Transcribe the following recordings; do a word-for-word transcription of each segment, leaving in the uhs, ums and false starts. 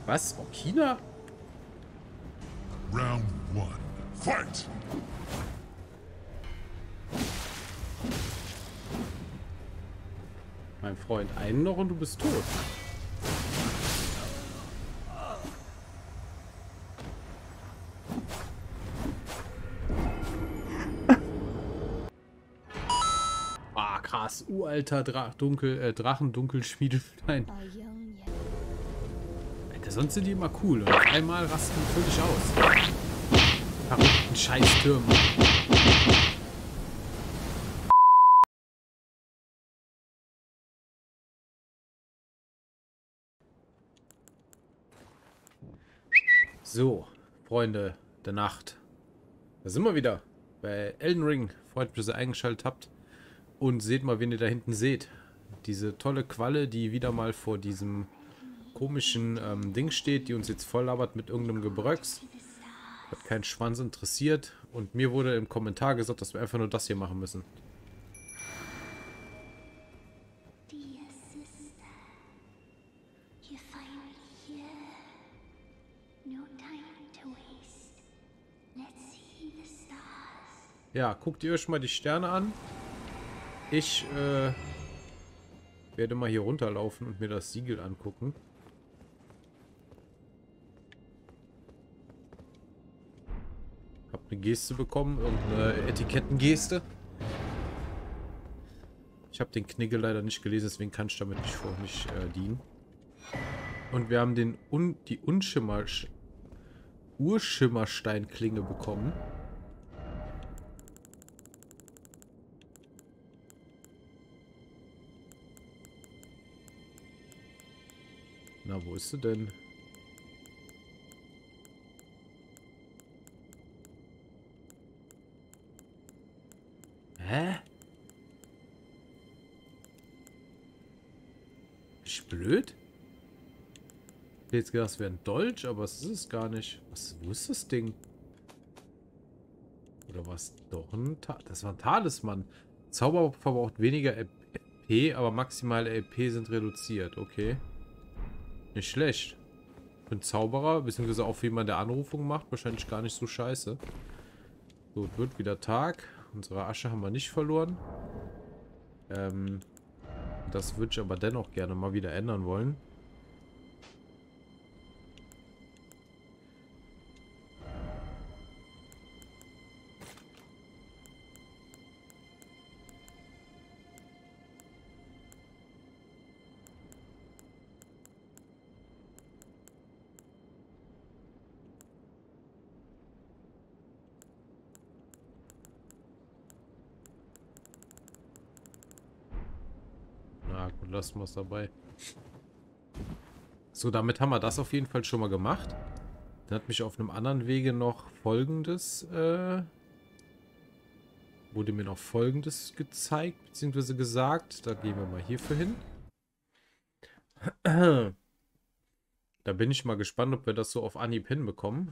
Was? China? Round one. Fight! Mein Freund, einen noch und du bist tot. Ah, krass. Uralter Dra Dunkel, äh, Drachen-Dunkelschmiedestein. Alter, sonst sind die immer cool. Und auf einmal rasten die völlig aus. Verrückten Scheißtürme. So, Freunde der Nacht. Da sind wir wieder bei Elden Ring. Freut mich, dass ihr eingeschaltet habt. Und seht mal, wen ihr da hinten seht. Diese tolle Qualle, die wieder mal vor diesem komischen ähm, Ding steht, die uns jetzt voll labert mit irgendeinem Gebröcks. Hat keinen Schwanz interessiert. Und mir wurde im Kommentar gesagt, dass wir einfach nur das hier machen müssen. Ja, guckt ihr euch mal die Sterne an. Ich äh, werde mal hier runterlaufen und mir das Siegel angucken. Hab eine Geste bekommen, irgendeine Etikettengeste. Ich habe den Knigge leider nicht gelesen, deswegen kann ich damit nicht vor mich äh, dienen. Und wir haben den Un die Unschimmer Urschimmersteinklinge bekommen. Na, wo ist sie denn? Hä? Bin ich blöd? Ich hätte jetzt gedacht, es wäre ein Dolch, aber es ist es gar nicht. Was, wo ist das Ding? Oder was? Doch ein Ta Das war ein Talisman. Zauber verbraucht weniger L P, aber maximale L P sind reduziert. Okay. Nicht schlecht. Für einen Zauberer, beziehungsweise auch für jemanden, der Anrufung macht, wahrscheinlich gar nicht so scheiße. So, es wird wieder Tag. Unsere Asche haben wir nicht verloren. Ähm, das würde ich aber dennoch gerne mal wieder ändern wollen. Na gut, lassen wir es dabei. So, damit haben wir das auf jeden Fall schon mal gemacht. Dann hat mich auf einem anderen Wege noch Folgendes, äh, wurde mir noch Folgendes gezeigt, beziehungsweise gesagt. Da gehen wir mal hierfür hin. Da bin ich mal gespannt, ob wir das so auf Anhieb hinbekommen.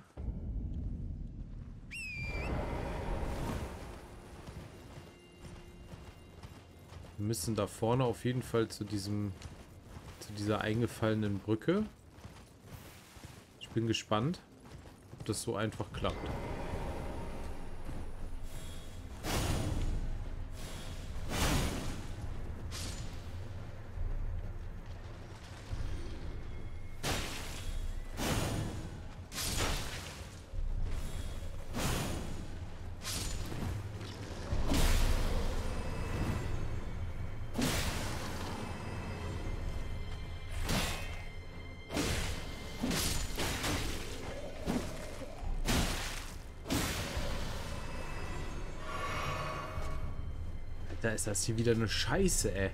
Wir müssen da vorne auf jeden Fall zu diesem, zu dieser eingefallenen Brücke. Ich bin gespannt, ob das so einfach klappt. Da ist das hier wieder eine Scheiße, ey.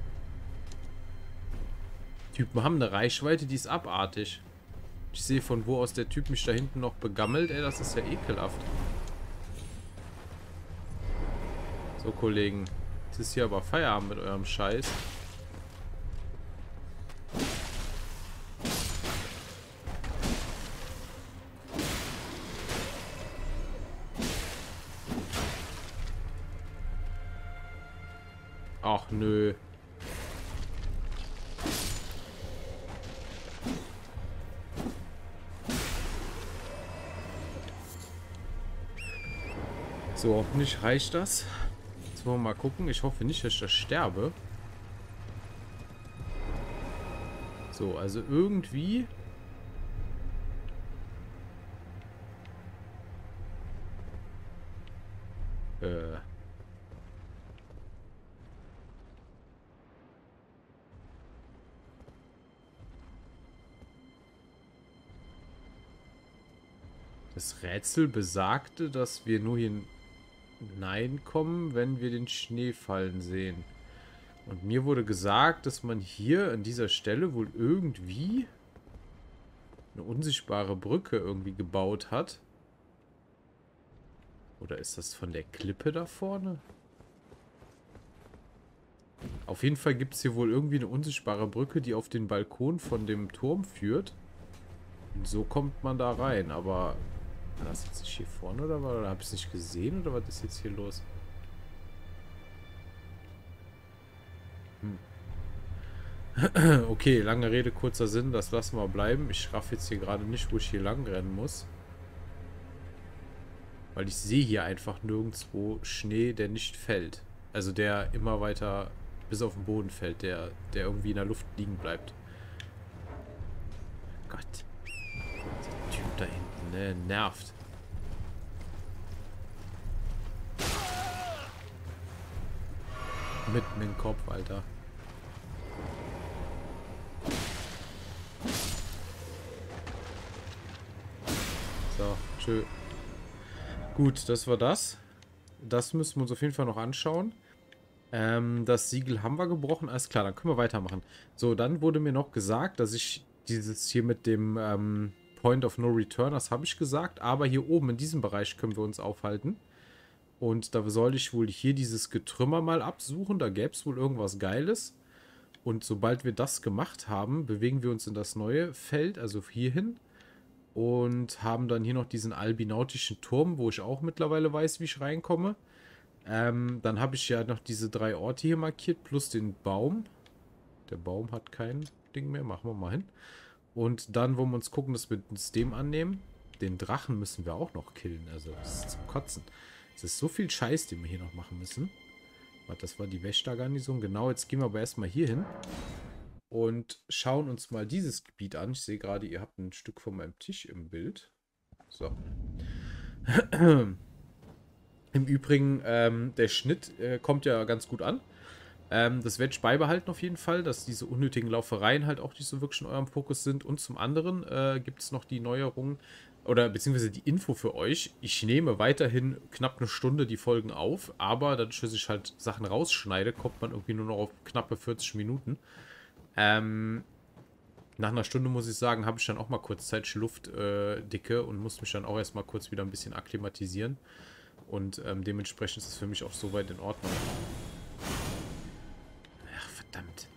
Typen haben eine Reichweite, die ist abartig. Ich sehe, von wo aus der Typ mich da hinten noch begammelt, ey. Das ist ja ekelhaft. So, Kollegen. Jetzt ist hier aber Feierabend mit eurem Scheiß. Ach, nö. So, hoffentlich reicht das. Jetzt wollen wir mal gucken. Ich hoffe nicht, dass ich da sterbe. So, also irgendwie... Äh... Das Rätsel besagte, dass wir nur hineinkommen, wenn wir den Schnee fallen sehen. Und mir wurde gesagt, dass man hier an dieser Stelle wohl irgendwie eine unsichtbare Brücke irgendwie gebaut hat. Oder ist das von der Klippe da vorne? Auf jeden Fall gibt es hier wohl irgendwie eine unsichtbare Brücke, die auf den Balkon von dem Turm führt. Und so kommt man da rein, aber... War das jetzt nicht hier vorne oder, oder habe ich es nicht gesehen oder was ist jetzt hier los? Hm. Okay, lange Rede, kurzer Sinn, das lassen wir bleiben. Ich raff jetzt hier gerade nicht, wo ich hier lang rennen muss. Weil ich sehe hier einfach nirgendwo Schnee, der nicht fällt. Also der immer weiter bis auf den Boden fällt, der, der irgendwie in der Luft liegen bleibt. Gott. Der Typ da hinten, ne, nervt. Mitten im Kopf, Alter. So, tschö. Gut, das war das. Das müssen wir uns auf jeden Fall noch anschauen. Ähm, das Siegel haben wir gebrochen. Alles klar, dann können wir weitermachen. So, dann wurde mir noch gesagt, dass ich dieses hier mit dem ähm, Point of No Return, das habe ich gesagt. Aber hier oben in diesem Bereich können wir uns aufhalten. Und da soll ich wohl hier dieses Getrümmer mal absuchen. Da gäbe es wohl irgendwas Geiles. Und sobald wir das gemacht haben, bewegen wir uns in das neue Feld, also hierhin. Und haben dann hier noch diesen albinautischen Turm, wo ich auch mittlerweile weiß, wie ich reinkomme. Ähm, dann habe ich ja noch diese drei Orte hier markiert, plus den Baum. Der Baum hat kein Ding mehr, machen wir mal hin. Und dann wollen wir uns gucken, dass wir uns dem annehmen. Den Drachen müssen wir auch noch killen, also das ist zum Kotzen. Es ist so viel Scheiß, den wir hier noch machen müssen. Warte, das war die Wächter-Garnison. Genau, jetzt gehen wir aber erstmal hier hin. Und schauen uns mal dieses Gebiet an. Ich sehe gerade, ihr habt ein Stück von meinem Tisch im Bild. So. Im Übrigen, ähm, der Schnitt äh, kommt ja ganz gut an. Ähm, das werde ich beibehalten auf jeden Fall, dass diese unnötigen Laufereien halt auch nicht so wirklich in eurem Fokus sind. Und zum anderen äh, gibt es noch die Neuerung oder beziehungsweise die Info für euch. Ich nehme weiterhin knapp eine Stunde die Folgen auf, aber dadurch, dass ich halt Sachen rausschneide, kommt man irgendwie nur noch auf knappe vierzig Minuten. Ähm, nach einer Stunde, muss ich sagen, habe ich dann auch mal kurzzeitig Luftdicke äh, und muss mich dann auch erstmal kurz wieder ein bisschen akklimatisieren. Und ähm, dementsprechend ist es für mich auch soweit in Ordnung. Ach, verdammt.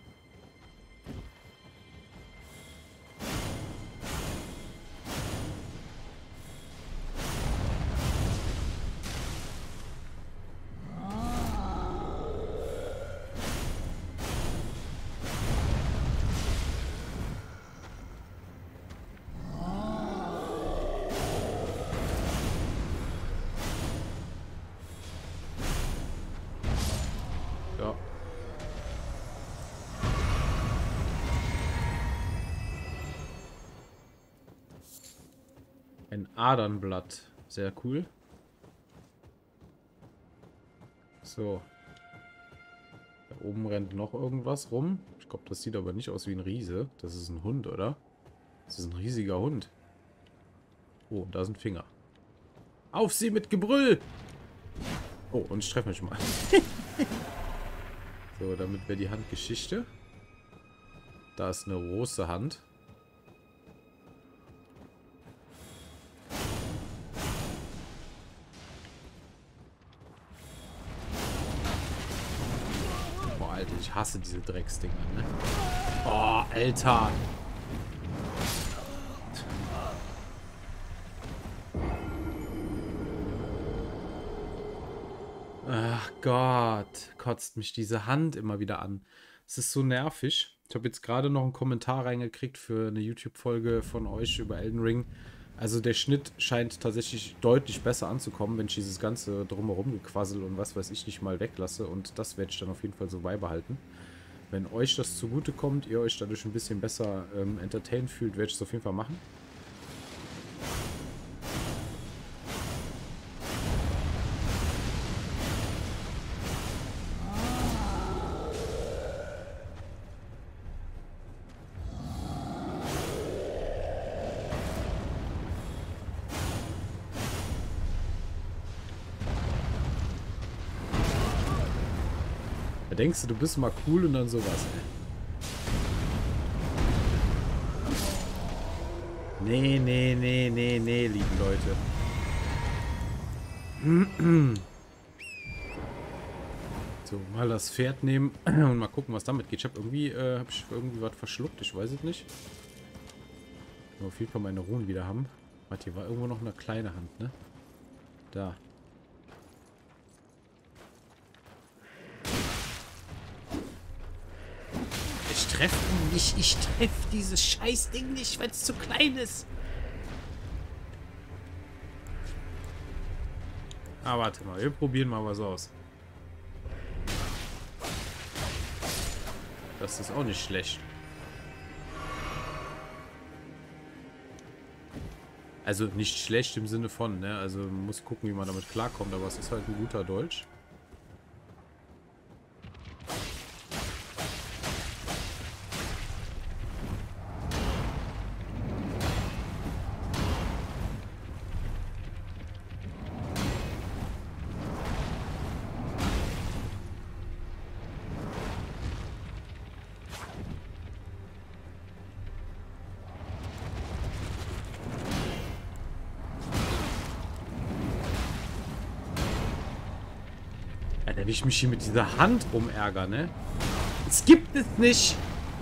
Ja. Ein Adernblatt. Sehr cool. So. Da oben rennt noch irgendwas rum. Ich glaube, das sieht aber nicht aus wie ein Riese. Das ist ein Hund, oder? Das ist ein riesiger Hund. Oh, da sind Finger. Auf sie mit Gebrüll! Oh, und ich treffe mich mal. So, damit wäre die Handgeschichte. Da ist eine große Hand. Boah, Alter, ich hasse diese Drecksdinger, ne? Oh, Alter! Ach Gott, kotzt mich diese Hand immer wieder an. Es ist so nervig. Ich habe jetzt gerade noch einen Kommentar reingekriegt für eine YouTube-Folge von euch über Elden Ring. Also der Schnitt scheint tatsächlich deutlich besser anzukommen, wenn ich dieses ganze drumherum gequassel und was weiß ich nicht mal weglasse. Und das werde ich dann auf jeden Fall so beibehalten. Wenn euch das zugute kommt, ihr euch dadurch ein bisschen besser ähm, entertained fühlt, werde ich es auf jeden Fall machen. Da denkst du, du bist mal cool und dann sowas. Nee, nee, nee, nee, nee, liebe Leute. So, mal das Pferd nehmen und mal gucken, was damit geht. Ich habe irgendwie, äh, hab ich irgendwie was verschluckt, ich weiß es nicht. Ich will auf jeden Fall meine Ruhen wieder haben. Warte, hier war irgendwo noch eine kleine Hand, ne? Da. Ich treffe ihn nicht. Ich treffe dieses Scheißding nicht, weil es zu klein ist. Ah, warte mal. Wir probieren mal was aus. Das ist auch nicht schlecht. Also nicht schlecht im Sinne von, ne? Also man muss gucken, wie man damit klarkommt. Aber es ist halt ein guter Dolch. Alter, wie ich mich hier mit dieser Hand rumärgere, ne? Es gibt es nicht!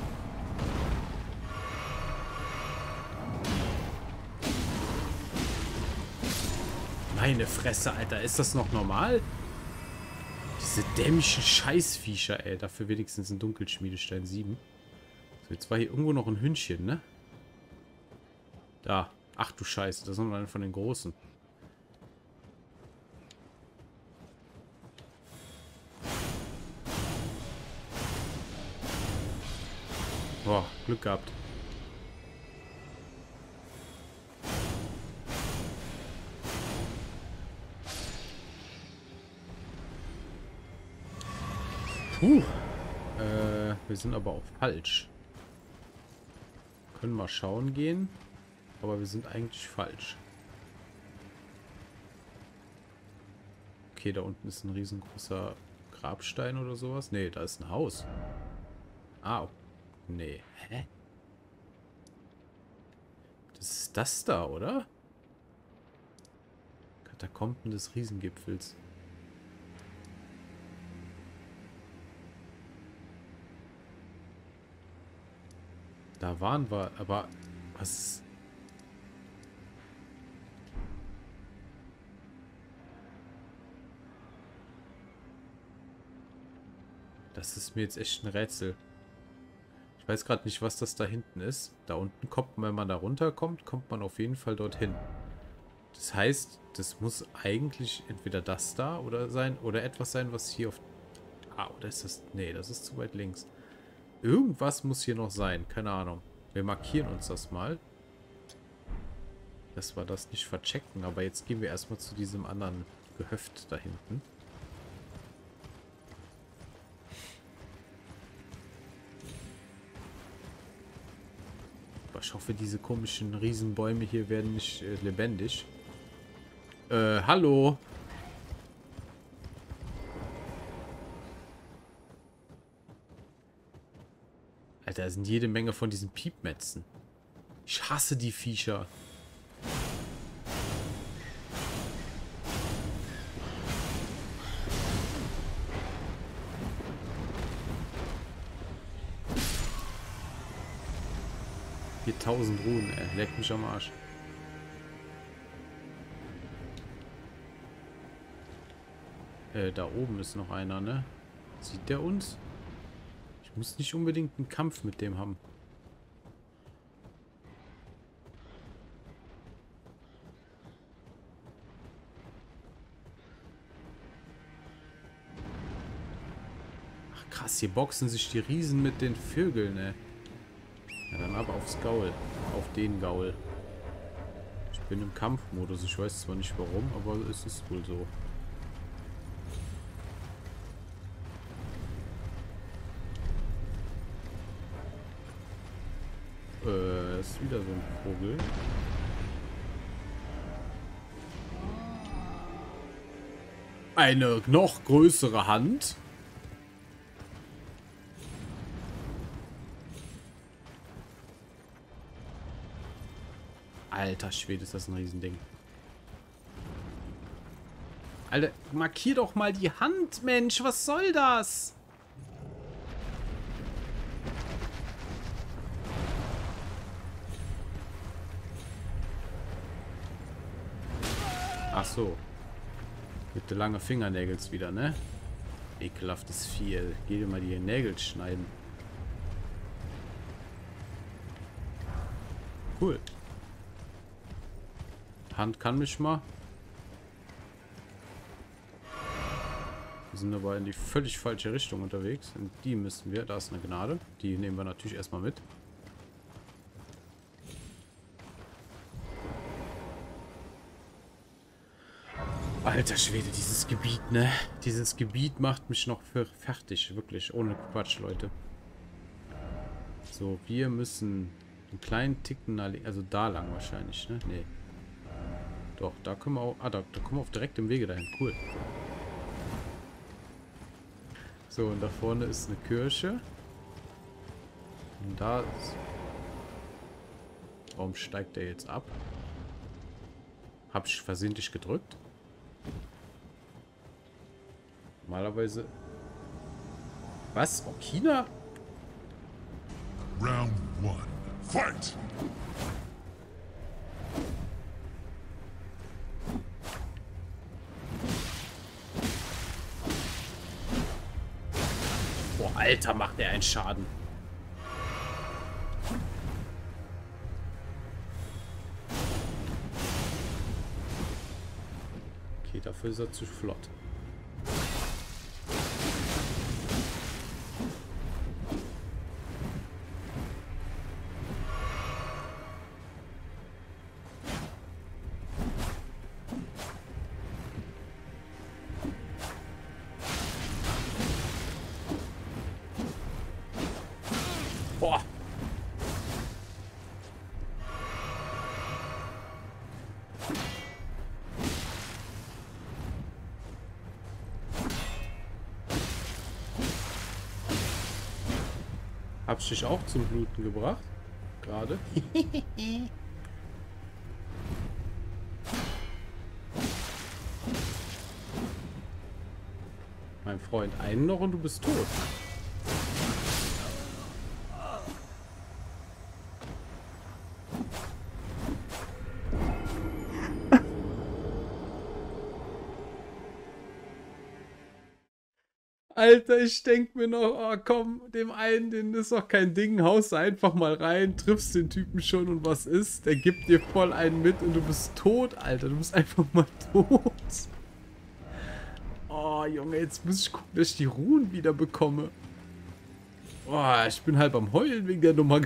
Meine Fresse, Alter. Ist das noch normal? Diese dämlichen Scheißviecher, ey. Dafür wenigstens ein Dunkelschmiedestein sieben. So, jetzt war hier irgendwo noch ein Hündchen, ne? Da. Ach du Scheiße, das ist noch einer von den Großen. Boah, Glück gehabt. Puh. Äh, wir sind aber auch falsch. Können mal schauen gehen. Aber wir sind eigentlich falsch. Okay, da unten ist ein riesengroßer Grabstein oder sowas. Nee, da ist ein Haus. Ah, okay. Nee. Hä? Das ist das da, oder? Katakomben des Riesengipfels. Da waren wir, aber was? Das ist mir jetzt echt ein Rätsel. Ich weiß gerade nicht, was das da hinten ist. Da unten kommt, wenn man da runterkommt, kommt man auf jeden Fall dorthin. Das heißt, das muss eigentlich entweder das da oder sein oder etwas sein, was hier auf... Ah, oder ist das... Nee, das ist zu weit links. Irgendwas muss hier noch sein. Keine Ahnung. Wir markieren uns das mal. Dass wir das nicht verchecken. Aber jetzt gehen wir erstmal zu diesem anderen Gehöft da hinten. Ich hoffe, diese komischen Riesenbäume hier werden nicht äh, lebendig. Äh, hallo? Alter, da sind jede Menge von diesen Piepmetzen. Ich hasse die Viecher. viertausend Runen, ey. Leck mich am Arsch. Äh, da oben ist noch einer, ne? Sieht der uns? Ich muss nicht unbedingt einen Kampf mit dem haben. krass, hier boxen sich die Riesen mit den Vögeln, ne? Ja, dann aber aufs Gaul. Auf den Gaul. Ich bin im Kampfmodus. Ich weiß zwar nicht warum, aber es ist wohl so. Äh, ist wieder so ein Vogel. Eine noch größere Hand. Alter Schwede, ist das ein Riesending. Alter, markier doch mal die Hand, Mensch. Was soll das? Ach so. Mit den langen Fingernägels wieder, ne? Ekelhaftes Vieh. Geh dir mal die Nägel schneiden. Cool. Hand kann mich mal. Wir sind aber in die völlig falsche Richtung unterwegs. In die müssen wir. Da ist eine Gnade. Die nehmen wir natürlich erstmal mit. Alter Schwede, dieses Gebiet, ne? Dieses Gebiet macht mich noch für fertig. Wirklich. Ohne Quatsch, Leute. So, wir müssen einen kleinen Ticken, also da lang wahrscheinlich, ne? Nee. Doch, da können wir auch... Ah, da, da kommen wir auf direktem Wege dahin. Cool. So, und da vorne ist eine Kirche. Und da ist... Warum steigt der jetzt ab? Hab ich versehentlich gedrückt? Normalerweise... Was? Okina? Round one. Fight! Boah, Alter, macht der einen Schaden. Okay, dafür ist er zu flott. Boah. Hab ich dich auch zum Bluten gebracht? Gerade. Mein Freund, einen noch und du bist tot. Alter, ich denk mir noch, oh komm, dem einen, den ist doch kein Ding, haust einfach mal rein, triffst den Typen schon und was ist? Der gibt dir voll einen mit und du bist tot, Alter, du bist einfach mal tot. Oh, Junge, jetzt muss ich gucken, dass ich die Ruhen wieder bekomme. Oh, ich bin halb am Heulen wegen der Nummer.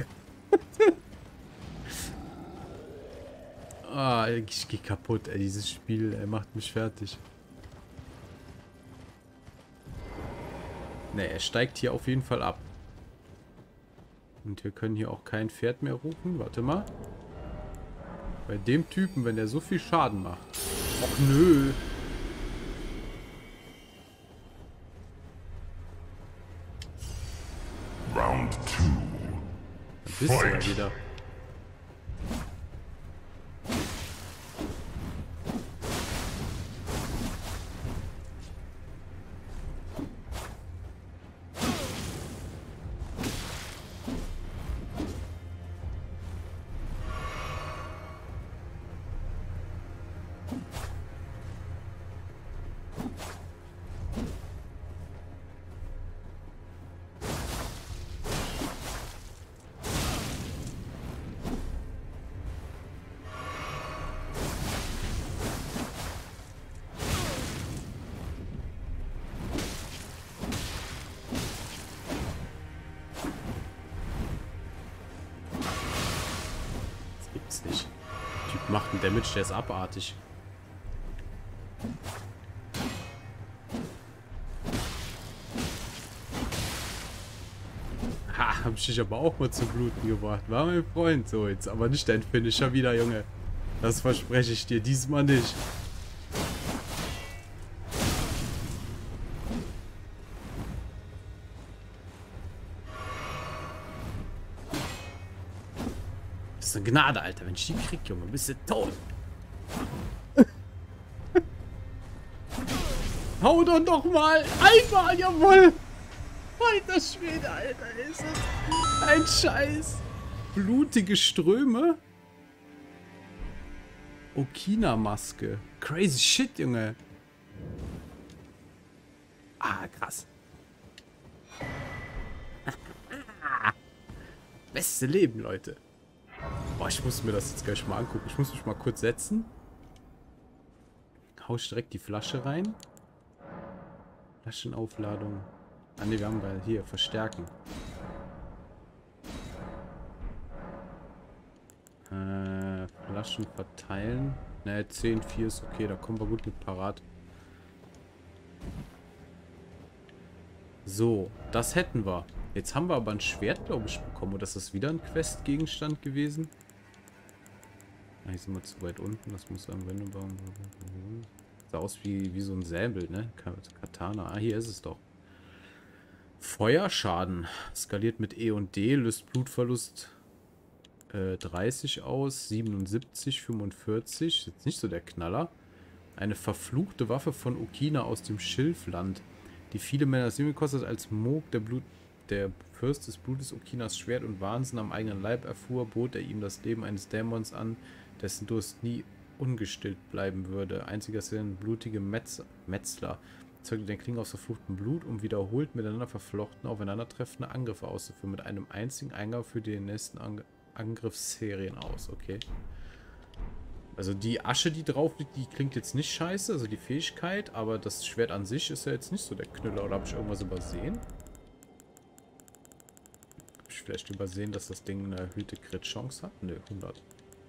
Ah, oh, ich geh kaputt, ey, dieses Spiel, er macht mich fertig. Ne, er steigt hier auf jeden Fall ab. Und wir können hier auch kein Pferd mehr rufen. Warte mal. Bei dem Typen, wenn der so viel Schaden macht. Och nö. Round two. Da bist du ja wieder. Gibt's nicht. Der Typ macht einen Damage, der ist abartig. Ha, hab ich dich aber auch mal zum Bluten gebracht. War mein Freund. So, jetzt aber nicht dein Finisher wieder, Junge. Das verspreche ich dir diesmal nicht. Das ist eine Gnade, Alter. Wenn ich die krieg, Junge, bist du tot. Hau doch noch mal. Einmal, jawohl. Alter Schwede, Alter. Ist das ein Scheiß. Blutige Ströme. Okina-Maske. Crazy shit, Junge. Ah, krass. Beste Leben, Leute. Boah, ich muss mir das jetzt gleich mal angucken. Ich muss mich mal kurz setzen. Hau ich direkt die Flasche rein. Flaschenaufladung. Ah ne, wir haben bei hier verstärken. Äh, Flaschen verteilen. Ne, zehn, vier ist okay, da kommen wir gut mit parat. So, das hätten wir. Jetzt haben wir aber ein Schwert, glaube ich, bekommen. Oder ist das wieder ein Questgegenstand gewesen? Ah, hier sind wir zu weit unten. Das muss am Wendebaum. Sah aus wie, wie so ein Säbel, ne? Katana. Ah, hier ist es doch. Feuerschaden. Skaliert mit E und D. Löst Blutverlust äh, dreißig aus. siebenundsiebzig, fünfundvierzig. Jetzt nicht so der Knaller. Eine verfluchte Waffe von Okina aus dem Schilfland. Die viele Männer Simi kostet als Moog der Blut. Der Fürst des Blutes Okinas Schwert und Wahnsinn am eigenen Leib erfuhr, bot er ihm das Leben eines Dämons an, dessen Durst nie ungestillt bleiben würde. Einziger sind blutige Metz Metzler. Zeugte den Klingen aus verfluchtem Blut, um wiederholt miteinander verflochten, aufeinandertreffende Angriffe auszuführen, mit einem einzigen Eingang für die nächsten Ang Angriffsserien aus. Okay. Also die Asche, die drauf liegt, die klingt jetzt nicht scheiße, also die Fähigkeit, aber das Schwert an sich ist ja jetzt nicht so der Knüller. Oder habe ich irgendwas übersehen? Habe ich vielleicht übersehen, dass das Ding eine erhöhte Crit-Chance hat? Ne, hundert.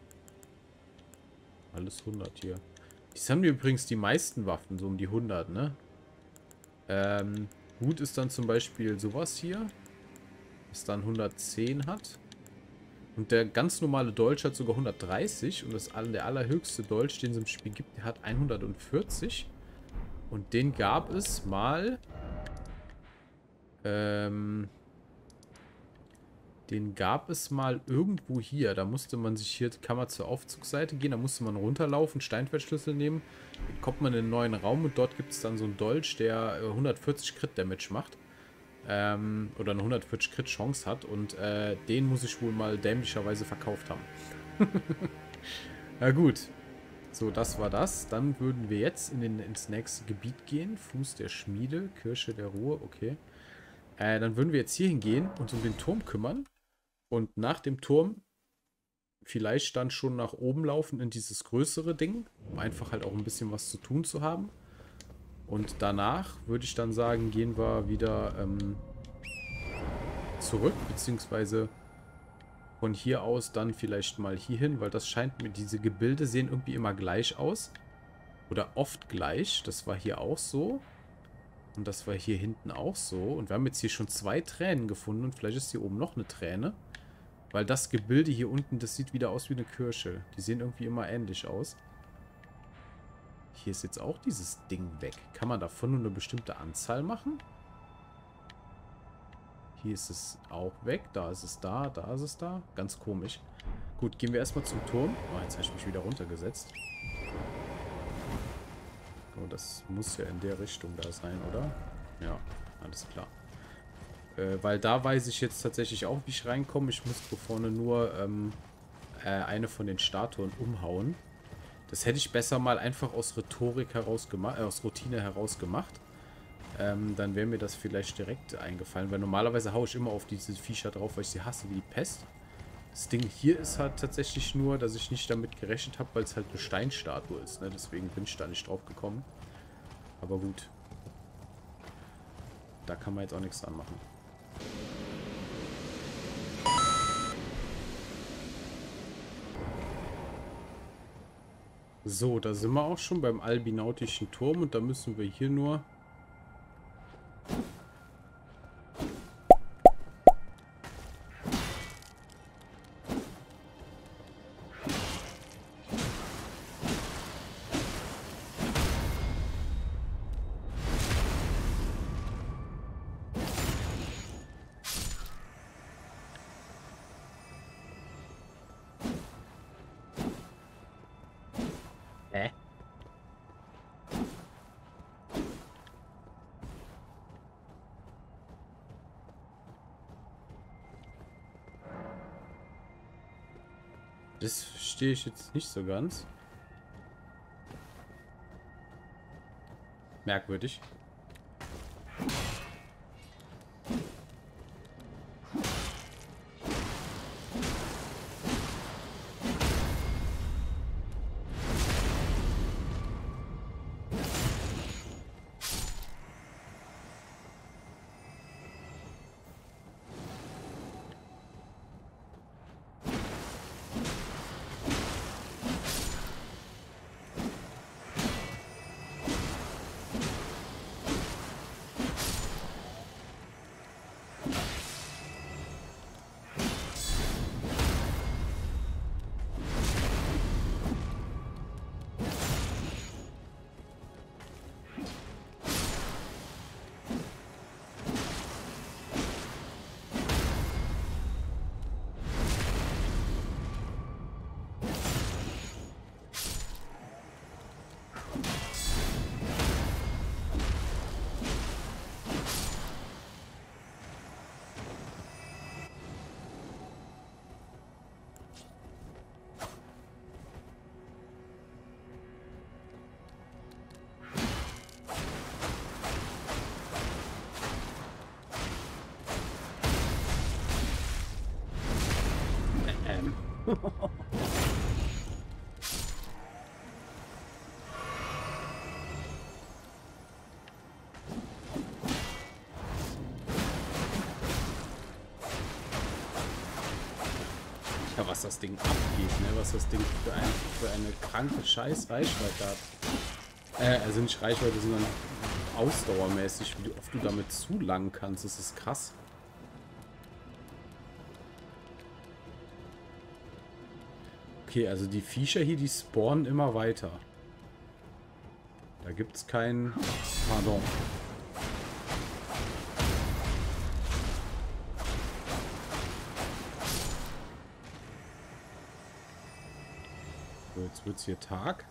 Alles hundert hier. Dies haben wir übrigens die meisten Waffen, so um die hundert, ne? Ähm, gut ist dann zum Beispiel sowas hier, was dann hundertzehn hat. Und der ganz normale Dolch hat sogar hundertdreißig. Und das, der allerhöchste Dolch, den es im Spiel gibt, der hat hundertvierzig. Und den gab es mal... Ähm... Den gab es mal irgendwo hier. Da musste man sich hier, kann man zur Aufzugsseite gehen. Da musste man runterlaufen, Steinfeldschlüssel nehmen. Dann kommt man in einen neuen Raum und dort gibt es dann so einen Dolch, der hundertvierzig Crit-Damage macht. Ähm, oder eine hundertvierzig Crit-Chance hat. Und äh, den muss ich wohl mal dämlicherweise verkauft haben. Na gut. So, das war das. Dann würden wir jetzt in den, ins nächste Gebiet gehen. Fuß der Schmiede, Kirche der Ruhe, okay. Äh, dann würden wir jetzt hier hingehen und uns um den Turm kümmern. Und nach dem Turm vielleicht dann schon nach oben laufen in dieses größere Ding, um einfach halt auch ein bisschen was zu tun zu haben. Und danach würde ich dann sagen, gehen wir wieder ähm, zurück, beziehungsweise von hier aus dann vielleicht mal hier hin, weil das scheint mir, diese Gebilde sehen irgendwie immer gleich aus. Oder oft gleich. Das war hier auch so. Und das war hier hinten auch so. Und wir haben jetzt hier schon zwei Tränen gefunden. Und vielleicht ist hier oben noch eine Träne. Weil das Gebilde hier unten, das sieht wieder aus wie eine Kirsche. Die sehen irgendwie immer ähnlich aus. Hier ist jetzt auch dieses Ding weg. Kann man davon nur eine bestimmte Anzahl machen? Hier ist es auch weg. Da ist es da, da ist es da. Ganz komisch. Gut, gehen wir erstmal zum Turm. Oh, jetzt habe ich mich wieder runtergesetzt. Oh, das muss ja in der Richtung da sein, oder? Ja, alles klar. Äh, weil da weiß ich jetzt tatsächlich auch, wie ich reinkomme. Ich muss hier vorne nur ähm, äh, eine von den Statuen umhauen. Das hätte ich besser mal einfach aus Rhetorik heraus gemacht, äh, aus Routine heraus gemacht. Ähm, dann wäre mir das vielleicht direkt eingefallen, weil normalerweise haue ich immer auf diese Viecher drauf, weil ich sie hasse wie die Pest. Das Ding hier ist halt tatsächlich nur, dass ich nicht damit gerechnet habe, weil es halt eine Steinstatue ist. Ne? Deswegen bin ich da nicht drauf gekommen. Aber gut. Da kann man jetzt auch nichts dran machen. So, da sind wir auch schon beim albinautischen Turm und da müssen wir hier nur... Hä? Das verstehe ich jetzt nicht so ganz. Merkwürdig. Ähm. Ja, was das Ding abgeht, ne? Was das Ding für, ein, für eine kranke Scheiß-Reichweite hat. Äh, also nicht Reichweite, sondern ausdauermäßig, wie oft du damit zulangen kannst. Das ist krass. Okay, also die Viecher hier, die spawnen immer weiter. Da gibt es kein... Pardon. So, jetzt wird es hier Tag.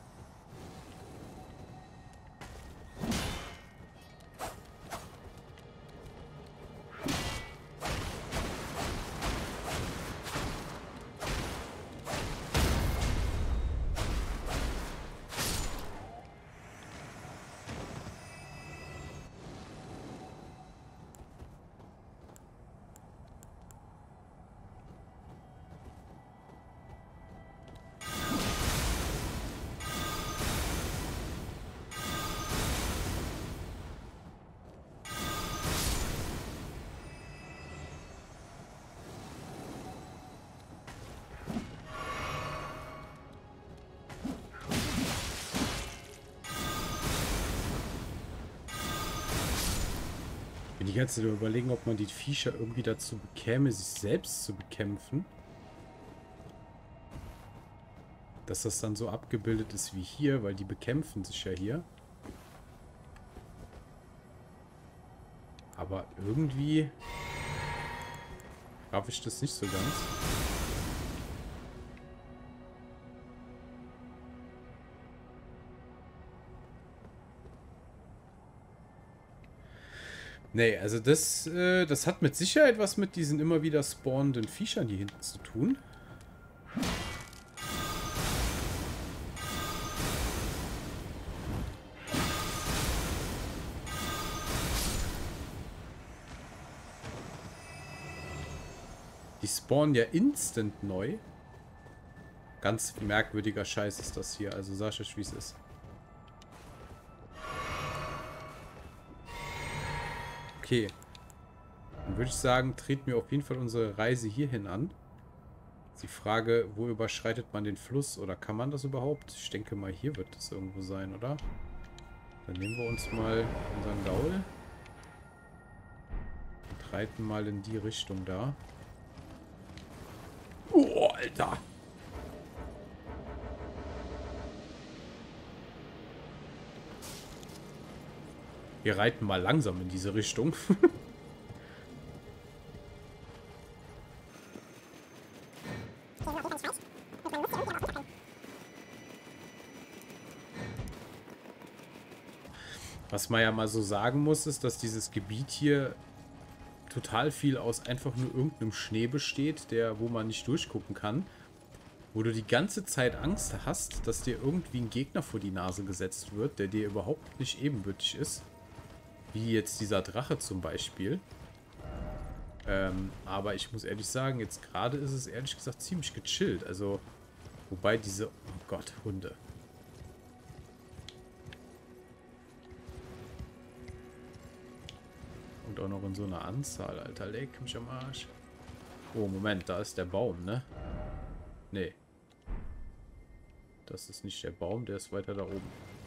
Ich bin die ganze Zeit überlegen, ob man die Viecher irgendwie dazu bekäme, sich selbst zu bekämpfen. Dass das dann so abgebildet ist wie hier, weil die bekämpfen sich ja hier. Aber irgendwie raff ich das nicht so ganz. Nee, also das, äh, das hat mit Sicherheit was mit diesen immer wieder spawnenden Viechern hier hinten zu tun. Die spawnen ja instant neu. Ganz merkwürdiger Scheiß ist das hier. Also sag ich, wie es ist. Okay. Dann würde ich sagen, treten wir auf jeden Fall unsere Reise hierhin an. Die Frage, wo überschreitet man den Fluss oder kann man das überhaupt? Ich denke mal, hier wird das irgendwo sein, oder? Dann nehmen wir uns mal unseren Gaul und reiten mal in die Richtung da. Oh, Alter! Wir reiten mal langsam in diese Richtung. Was man ja mal so sagen muss, ist, dass dieses Gebiet hier total viel aus einfach nur irgendeinem Schnee besteht, der, wo man nicht durchgucken kann. Wo du die ganze Zeit Angst hast, dass dir irgendwie ein Gegner vor die Nase gesetzt wird, der dir überhaupt nicht ebenbürtig ist. Wie jetzt dieser Drache zum Beispiel. Ähm, aber ich muss ehrlich sagen, jetzt gerade ist es ehrlich gesagt ziemlich gechillt. Also, wobei diese... Oh Gott, Hunde. Und auch noch in so einer Anzahl, Alter. Leck mich am Arsch. Oh, Moment, da ist der Baum, ne? Nee. Das ist nicht der Baum, der ist weiter da oben.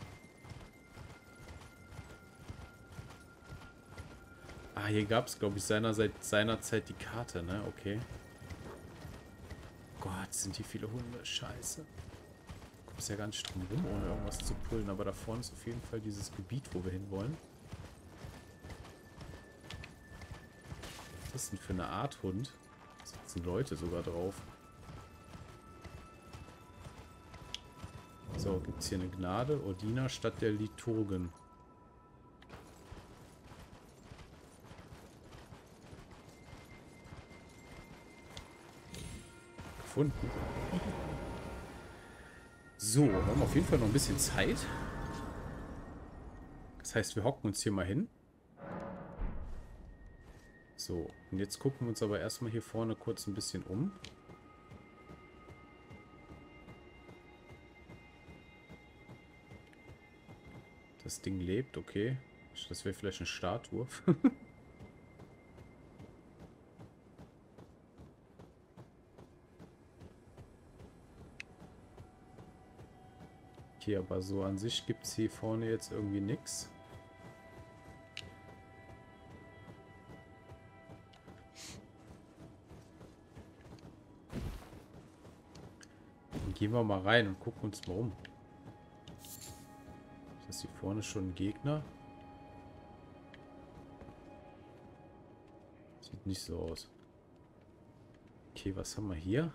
Ah, hier gab es, glaube ich, seinerzeit, seinerzeit die Karte, ne? Okay. Gott, sind hier viele Hunde. Scheiße. Du kommst ja gar nicht drum rum, ohne irgendwas zu pullen. Aber da vorne ist auf jeden Fall dieses Gebiet, wo wir hinwollen. Was ist das denn für eine Art Hund? Da sitzen Leute sogar drauf. So, gibt es hier eine Gnade? Ordina statt der Liturgen. Gefunden. So, wir haben auf jeden Fall noch ein bisschen Zeit. Das heißt, wir hocken uns hier mal hin. So, und jetzt gucken wir uns aber erstmal hier vorne kurz ein bisschen um. Das Ding lebt, okay. Das wäre vielleicht eine Statue. Okay, aber so an sich gibt es hier vorne jetzt irgendwie nichts. Dann gehen wir mal rein und gucken uns mal um. Ist das hier vorne schon ein Gegner? Sieht nicht so aus. Okay, was haben wir hier?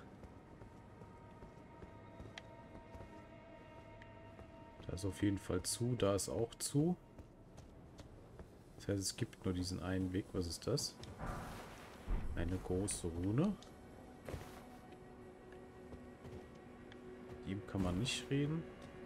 Da ist auf jeden Fall zu, da ist auch zu. Das heißt, es gibt nur diesen einen Weg. Was ist das? Eine große Rune. Mit ihm kann man nicht reden.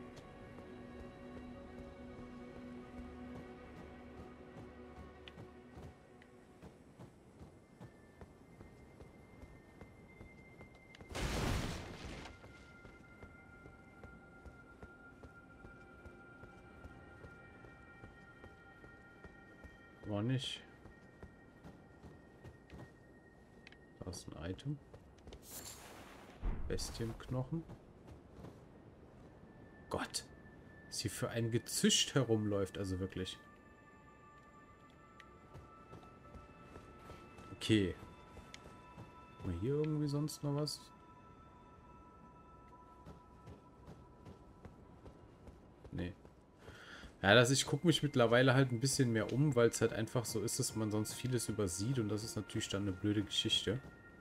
War nicht. Da ist ein Item. Bestienknochen. Gott. Was hier für ein Gezücht herumläuft, also wirklich. Okay. Haben wir hier irgendwie sonst noch was? Nee. Ja, das, ich gucke mich mittlerweile halt ein bisschen mehr um, weil es halt einfach so ist, dass man sonst vieles übersieht und das ist natürlich dann eine blöde Geschichte.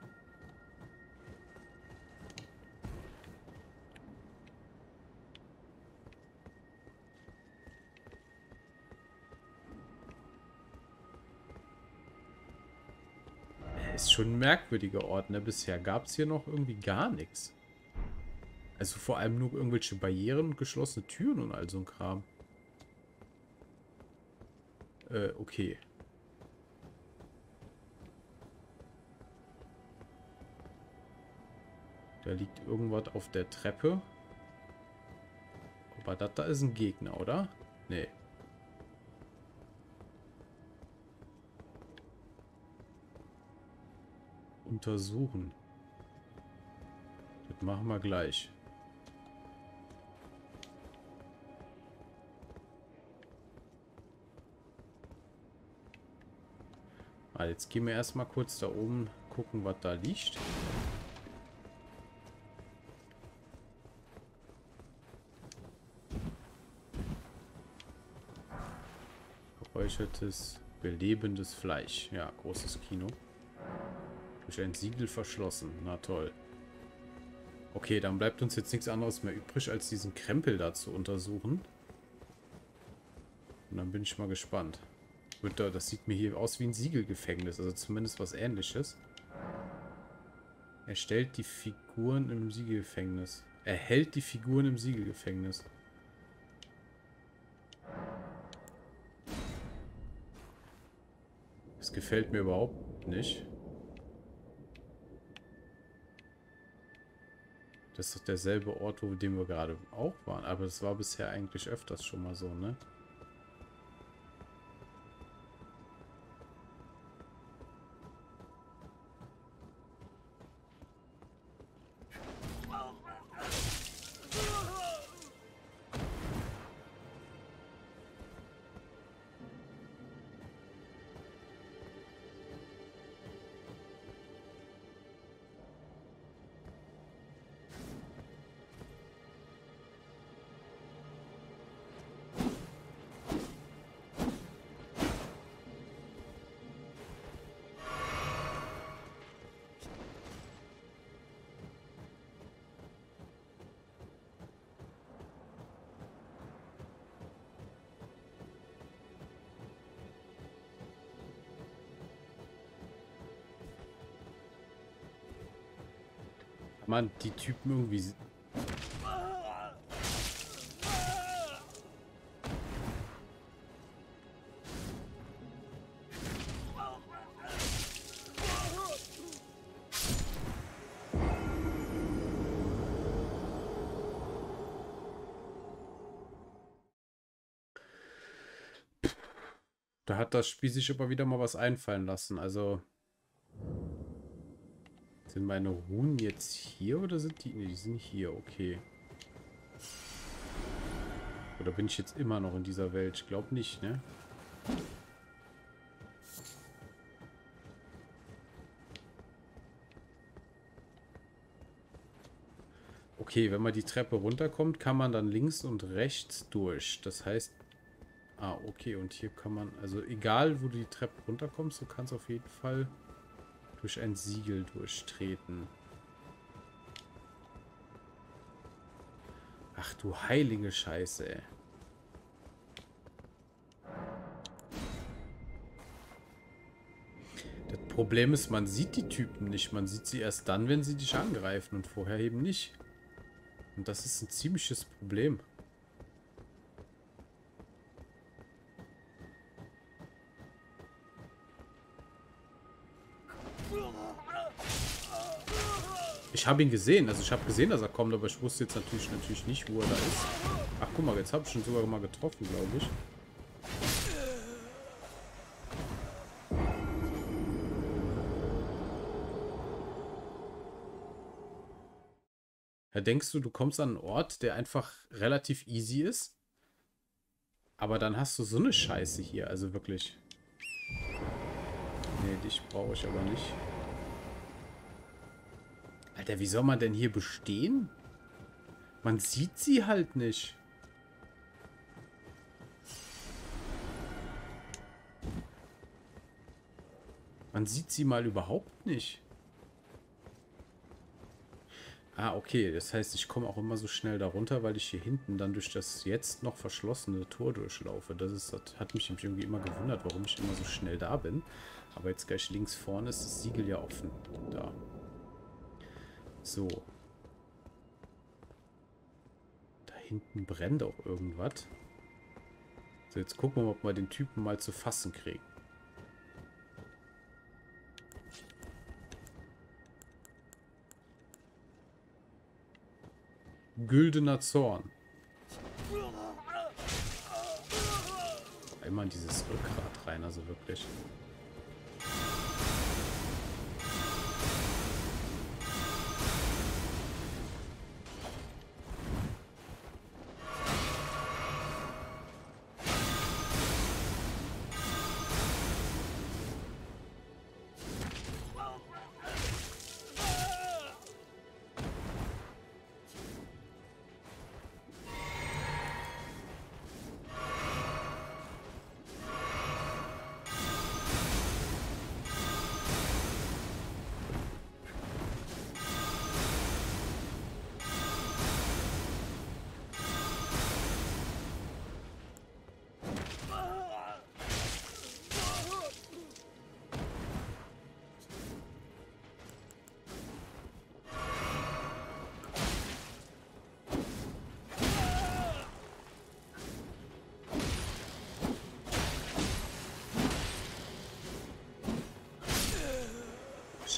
Ist schon ein merkwürdiger Ort, ne? Bisher gab es hier noch irgendwie gar nichts. Also vor allem nur irgendwelche Barrieren und geschlossene Türen und all so ein Kram. Äh, okay. Da liegt irgendwas auf der Treppe. Aber das da ist ein Gegner, oder? Nee. Untersuchen. Machen wir gleich. Ah, jetzt gehen wir erstmal kurz da oben gucken, was da liegt. Geräuchertes, belebendes Fleisch. Ja, großes Kino. Durch ein Siegel verschlossen. Na toll. Okay, dann bleibt uns jetzt nichts anderes mehr übrig, als diesen Krempel da zu untersuchen. Und dann bin ich mal gespannt. Das sieht mir hier aus wie ein Siegelgefängnis, also zumindest was Ähnliches. Er stellt die Figuren im Siegelgefängnis. Er hält die Figuren im Siegelgefängnis. Das gefällt mir überhaupt nicht. Das ist doch derselbe Ort, wo dem wir gerade auch waren. Aber das war bisher eigentlich öfters schon mal so, ne? Man, die Typen irgendwie... Da hat das Spiel sich aber wieder mal was einfallen lassen. Also... Sind meine Runen jetzt hier oder sind die... Ne, die sind hier, okay. Oder bin ich jetzt immer noch in dieser Welt? Ich glaube nicht, ne? Okay, wenn man die Treppe runterkommt, kann man dann links und rechts durch. Das heißt... Ah, okay, und hier kann man... Also egal, wo du die Treppe runterkommst, du kannst auf jeden Fall... durch ein Siegel durchtreten. Ach du heilige Scheiße, ey. Das Problem ist, man sieht die Typen nicht. Man sieht sie erst dann, wenn sie dich angreifen und vorher eben nicht. Und das ist ein ziemliches Problem. Ich habe ihn gesehen, also ich habe gesehen, dass er kommt, aber ich wusste jetzt natürlich, natürlich nicht, wo er da ist. Ach, guck mal, jetzt habe ich ihn sogar mal getroffen, glaube ich. Ja, denkst du, du kommst an einen Ort, der einfach relativ easy ist? Aber dann hast du so eine Scheiße hier, also wirklich. Nee, dich brauche ich aber nicht. Alter, wie soll man denn hier bestehen? Man sieht sie halt nicht. Man sieht sie mal überhaupt nicht. Ah, okay. Das heißt, ich komme auch immer so schnell da runter, weil ich hier hinten dann durch das jetzt noch verschlossene Tor durchlaufe. Das, ist, das hat mich irgendwie immer gewundert, warum ich immer so schnell da bin. Aber jetzt gleich links vorne ist das Siegel ja offen. Da. So. Da hinten brennt auch irgendwas. So, jetzt gucken wir mal, ob wir den Typen mal zu fassen kriegen. Güldener Zorn. Einmal in dieses Rückgrat rein, also wirklich.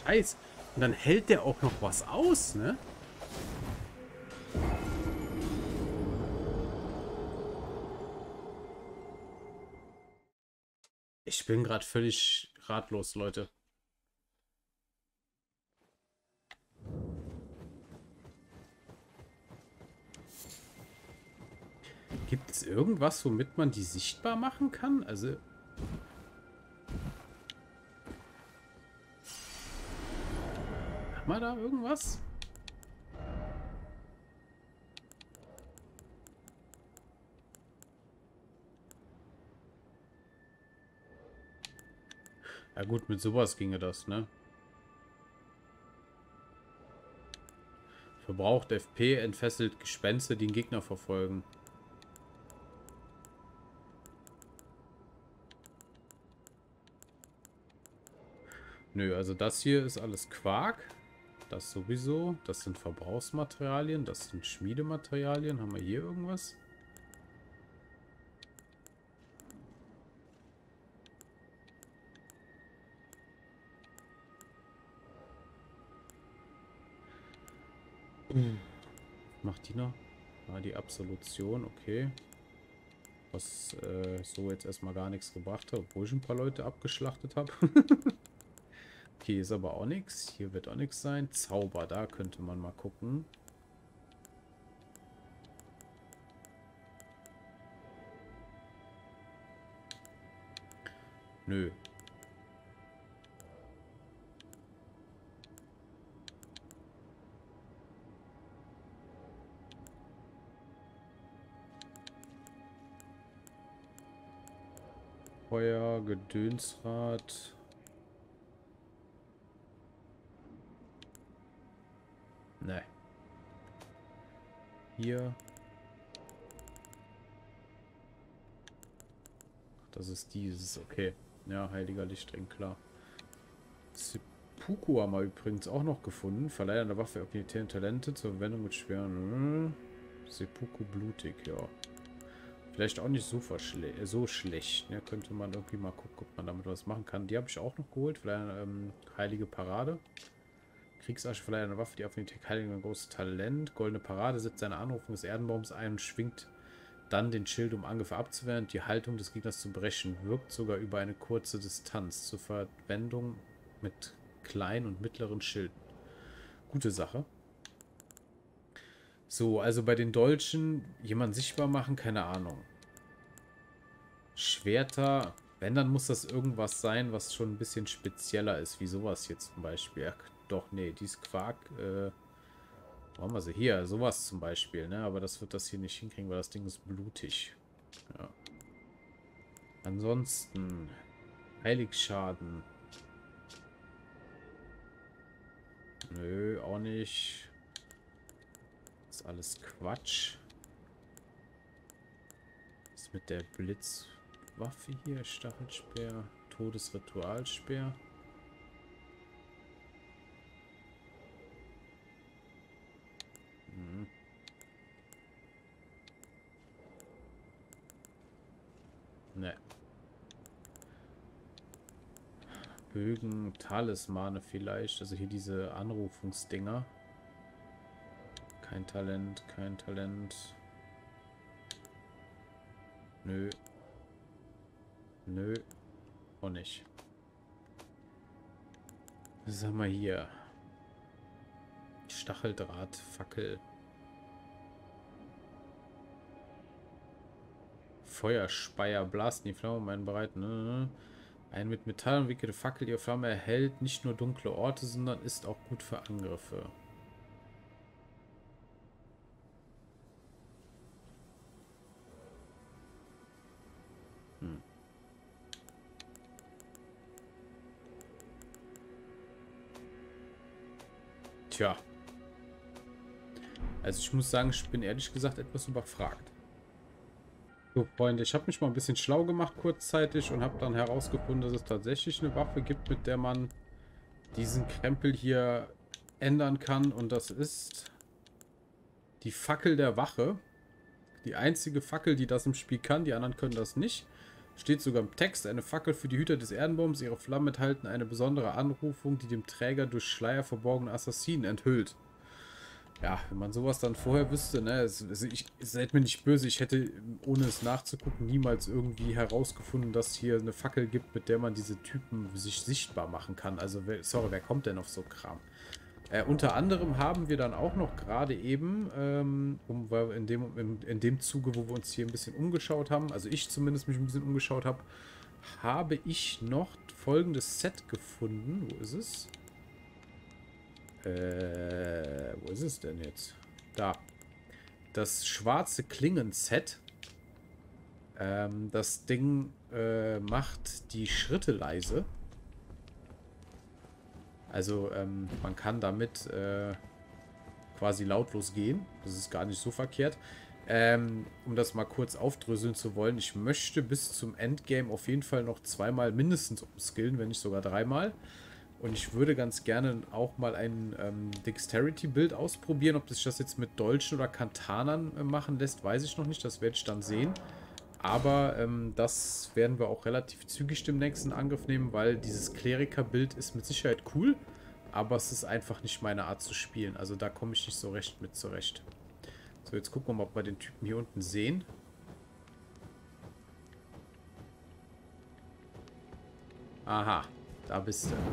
Scheiß. Und dann hält der auch noch was aus, ne? Ich bin gerade völlig ratlos, Leute. Gibt es irgendwas, womit man die sichtbar machen kann? Also... Haben wir da irgendwas? Ja gut, mit sowas ginge das, ne? Verbraucht F P, entfesselt Gespenster, die den Gegner verfolgen. Nö, also das hier ist alles Quark. Das sowieso. Das sind Verbrauchsmaterialien. Das sind Schmiedematerialien. Haben wir hier irgendwas? Macht die noch? Ah, die Absolution, okay. Was äh, so jetzt erstmal gar nichts gebracht hat, obwohl ich ein paar Leute abgeschlachtet habe. Okay, ist aber auch nichts. Hier wird auch nichts sein. Zauber, da könnte man mal gucken. Nö. Feuer, Gedönsrad. Ne. Hier. Das ist dieses, okay. Ja, heiliger Lichtring, klar. Seppuku haben wir übrigens auch noch gefunden. Verleiht einer Waffe Affinität Talente zur Verwendung mit schweren... Seppuku blutig, ja. Vielleicht auch nicht so, so schlecht. Ja, könnte man irgendwie mal gucken, ob man damit was machen kann. Die habe ich auch noch geholt. Vielleicht eine ähm, heilige Parade. Kriegsasche verleiht eine Waffe, die Affinität Heiligen ein großes Talent. Goldene Parade setzt seine Anrufung des Erdenbaums ein und schwingt dann den Schild, um Angriffe abzuwehren und die Haltung des Gegners zu brechen. Wirkt sogar über eine kurze Distanz zur Verwendung mit kleinen und mittleren Schilden. Gute Sache. So, also bei den Dolchen jemanden sichtbar machen, keine Ahnung. Schwerter, wenn, dann muss das irgendwas sein, was schon ein bisschen spezieller ist, wie sowas hier zum Beispiel. Ja, doch, nee, dieses Quark, äh, wo haben wir sie? Hier, sowas zum Beispiel, ne? Aber das wird das hier nicht hinkriegen, weil das Ding ist blutig. Ja. Ansonsten, Heiligschaden. Nö, auch nicht. Das ist alles Quatsch. Was ist mit der Blitzwaffe hier? Stachelspeer, Todesritualspeer. Hm. Ne. Bögen, Talismane vielleicht. Also hier diese Anrufungsdinger. Kein Talent, kein Talent. Nö. Nö. Auch nicht. Was haben wir hier? Stacheldraht, Fackel. Feuerspeier, blasten die Flamme um einen bereiten. Ein mit Metall umwickelte Fackel, die Flamme erhält nicht nur dunkle Orte, sondern ist auch gut für Angriffe. Hm. Tja. Also ich muss sagen, ich bin ehrlich gesagt etwas überfragt. So, Freunde, ich habe mich mal ein bisschen schlau gemacht kurzzeitig und habe dann herausgefunden, dass es tatsächlich eine Waffe gibt, mit der man diesen Krempel hier ändern kann. Und das ist die Fackel der Wache. Die einzige Fackel, die das im Spiel kann. Die anderen können das nicht. Steht sogar im Text, eine Fackel für die Hüter des Erdenbaums. Ihre Flammen enthalten eine besondere Anrufung, die dem Träger durch Schleier verborgene Assassinen enthüllt. Ja, wenn man sowas dann vorher wüsste, ne, es, es, ich, seid mir nicht böse, ich hätte, ohne es nachzugucken, niemals irgendwie herausgefunden, dass es hier eine Fackel gibt, mit der man diese Typen sich sichtbar machen kann. Also, sorry, wer kommt denn auf so Kram? Äh, unter anderem haben wir dann auch noch gerade eben, ähm, um, weil in, dem, in, in dem Zuge, wo wir uns hier ein bisschen umgeschaut haben, also ich zumindest mich ein bisschen umgeschaut habe, habe ich noch folgendes Set gefunden. Wo ist es? Äh, wo ist es denn jetzt? Da. Das schwarze Klingen-Set. Ähm, das Ding äh, macht die Schritte leise. Also, ähm, man kann damit äh, quasi lautlos gehen. Das ist gar nicht so verkehrt. Ähm, um das mal kurz aufdröseln zu wollen. Ich möchte bis zum Endgame auf jeden Fall noch zweimal mindestens umskillen, wenn nicht sogar dreimal. Und ich würde ganz gerne auch mal ein ähm, Dexterity-Bild ausprobieren. Ob sich das jetzt mit Dolchen oder Kantanern äh, machen lässt, weiß ich noch nicht. Das werde ich dann sehen. Aber ähm, das werden wir auch relativ zügig dem nächsten Angriff nehmen, weil dieses Kleriker-Bild ist mit Sicherheit cool. Aber es ist einfach nicht meine Art zu spielen. Also da komme ich nicht so recht mit zurecht. So, jetzt gucken wir mal, ob wir den Typen hier unten sehen. Aha, da bist du.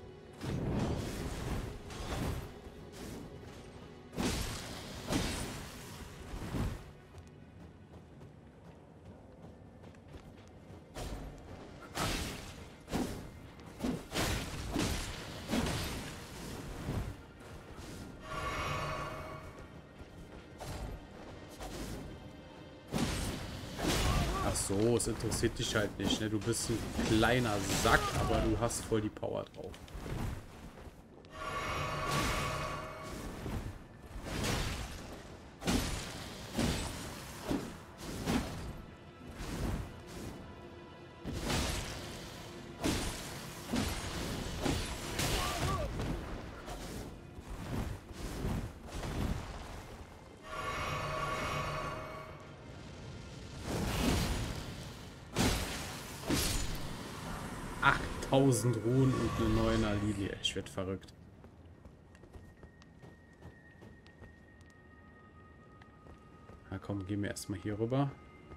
Ach so, es interessiert dich halt nicht, ne? Du bist ein kleiner Sack, aber du hast voll die Power drauf. achttausend Ruhen und eine neuner Lilie. Ich werde verrückt. Na komm, gehen wir erstmal hier rüber.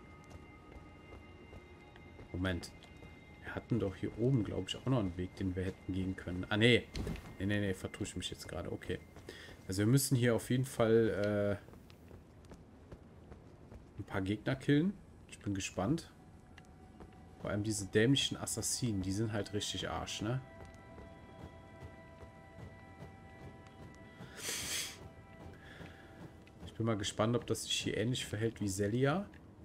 Moment. Wir hatten doch hier oben, glaube ich, auch noch einen Weg, den wir hätten gehen können. Ah, nee. Nee, nee, nee, vertue ich mich jetzt gerade. Okay. Also wir müssen hier auf jeden Fall äh, ein paar Gegner killen. Ich bin gespannt. Vor allem diese dämlichen Assassinen, die sind halt richtig Arsch, ne? Ich bin mal gespannt, ob das sich hier ähnlich verhält wie Zelia.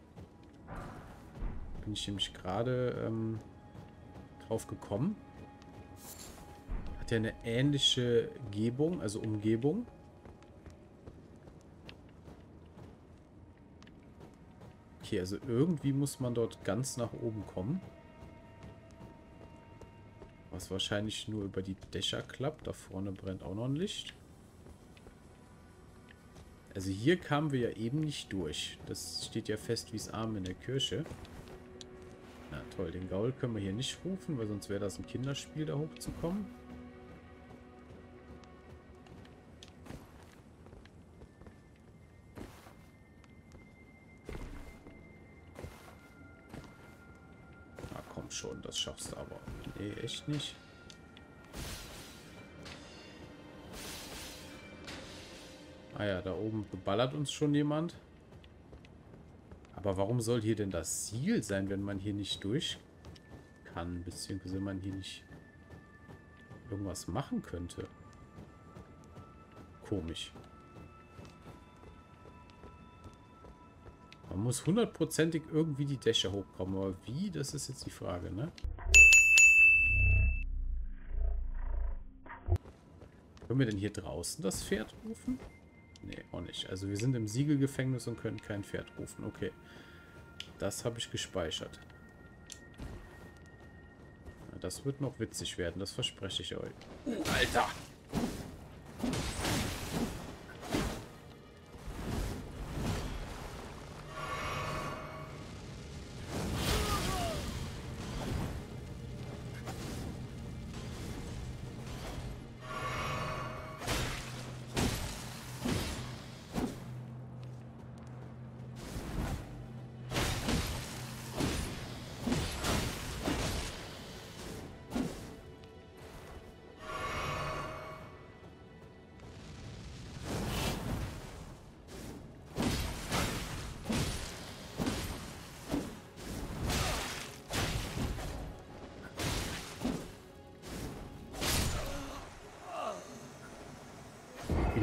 Bin ich nämlich gerade ähm, drauf gekommen. Hat ja eine ähnliche Gebung, also Umgebung. Okay, also irgendwie muss man dort ganz nach oben kommen. Was wahrscheinlich nur über die Dächer klappt. Da vorne brennt auch noch ein Licht. Also hier kamen wir ja eben nicht durch. Das steht ja fest wie das Arm in der Kirche. Na toll, den Gaul können wir hier nicht rufen, weil sonst wäre das ein Kinderspiel, da hochzukommen. Schon, das schaffst du aber. Nee, echt nicht. Ah ja, da oben beballert uns schon jemand. Aber warum soll hier denn das Ziel sein, wenn man hier nicht durch kann? Beziehungsweise man hier nicht irgendwas machen könnte. Komisch. Man muss hundertprozentig irgendwie die Dächer hochkommen. Aber wie, das ist jetzt die Frage, ne? Können wir denn hier draußen das Pferd rufen? Nee, auch nicht. Also wir sind im Siegelgefängnis und können kein Pferd rufen. Okay. Das habe ich gespeichert. Das wird noch witzig werden, das verspreche ich euch. Alter!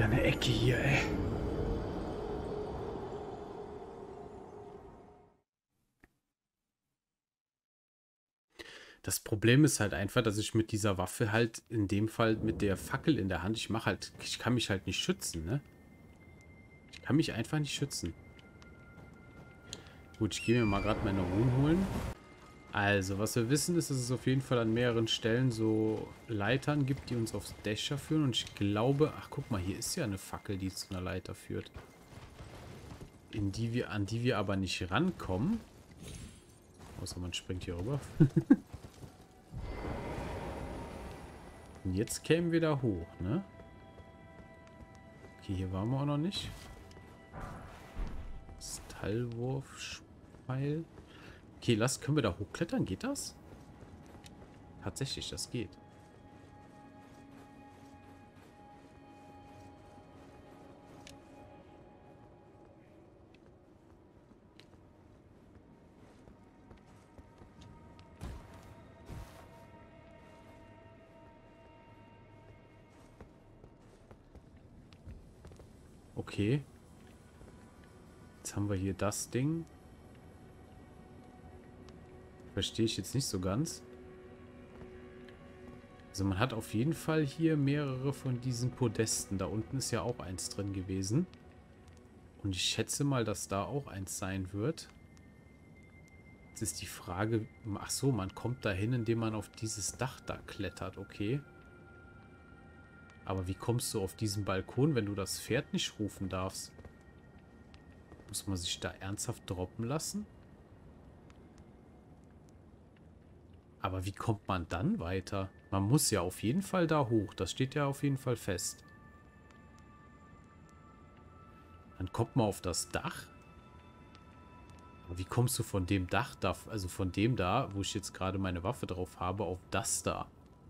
eine Ecke hier, ey. Das Problem ist halt einfach, dass ich mit dieser Waffe halt, in dem Fall mit der Fackel in der Hand, ich mache halt, ich kann mich halt nicht schützen, ne? Ich kann mich einfach nicht schützen. Gut, ich gehe mir mal gerade meine Ruhen holen. Also, was wir wissen, ist, dass es auf jeden Fall an mehreren Stellen so Leitern gibt, die uns aufs Dächer führen. Und ich glaube, ach guck mal, hier ist ja eine Fackel, die zu einer Leiter führt. In die wir, an die wir aber nicht rankommen. Außer man springt hier rüber. Und jetzt kämen wir da hoch, ne? Okay, hier waren wir auch noch nicht. Stallwurfspfeil. Okay, lass, können wir da hochklettern? Geht das? Tatsächlich, das geht. Okay. Jetzt haben wir hier das Ding. Verstehe ich jetzt nicht so ganz. Also man hat auf jeden Fall hier mehrere von diesen Podesten. Da unten ist ja auch eins drin gewesen. Und ich schätze mal, dass da auch eins sein wird. Jetzt ist die Frage... Ach so, man kommt da hin, indem man auf dieses Dach da klettert. Okay. Aber wie kommst du auf diesen Balkon, wenn du das Pferd nicht rufen darfst? Muss man sich da ernsthaft droppen lassen? Aber wie kommt man dann weiter? Man muss ja auf jeden Fall da hoch. Das steht ja auf jeden Fall fest. Dann kommt man auf das Dach. Aber wie kommst du von dem Dach da, also von dem da, wo ich jetzt gerade meine Waffe drauf habe, auf das da?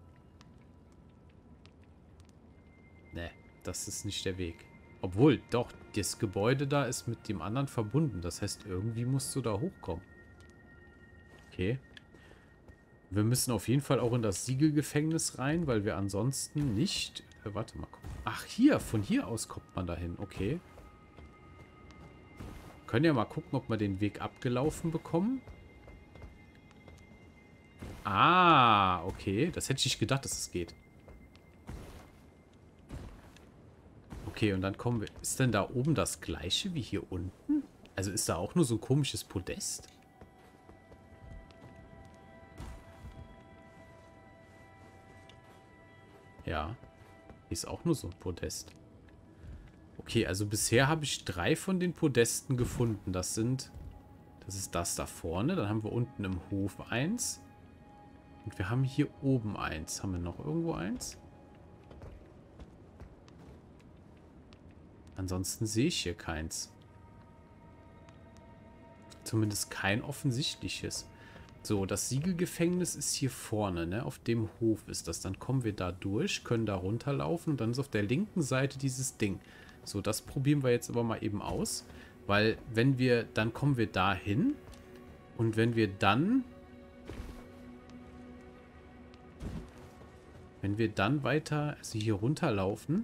Ne, das ist nicht der Weg. Obwohl, doch, das Gebäude da ist mit dem anderen verbunden. Das heißt, irgendwie musst du da hochkommen. Okay. Wir müssen auf jeden Fall auch in das Siegelgefängnis rein, weil wir ansonsten nicht... Äh, warte mal. Ach, hier. Von hier aus kommt man dahin. Okay. Können ja mal gucken, ob wir den Weg abgelaufen bekommen. Ah, okay. Das hätte ich nicht gedacht, dass es geht. Okay, und dann kommen wir... Ist denn da oben das gleiche wie hier unten? Also ist da auch nur so ein komisches Podest? Ja. Hier ist auch nur so ein Podest. Okay, also bisher habe ich drei von den Podesten gefunden. Das sind... Das ist das da vorne. Dann haben wir unten im Hof eins. Und wir haben hier oben eins. Haben wir noch irgendwo eins? Ansonsten sehe ich hier keins. Zumindest kein offensichtliches. So, das Siegelgefängnis ist hier vorne, ne? Auf dem Hof ist das. Dann kommen wir da durch, können da runterlaufen und dann ist auf der linken Seite dieses Ding. So, das probieren wir jetzt aber mal eben aus. Weil, wenn wir, dann kommen wir da hin. Und wenn wir dann... Wenn wir dann weiter, also hier runterlaufen...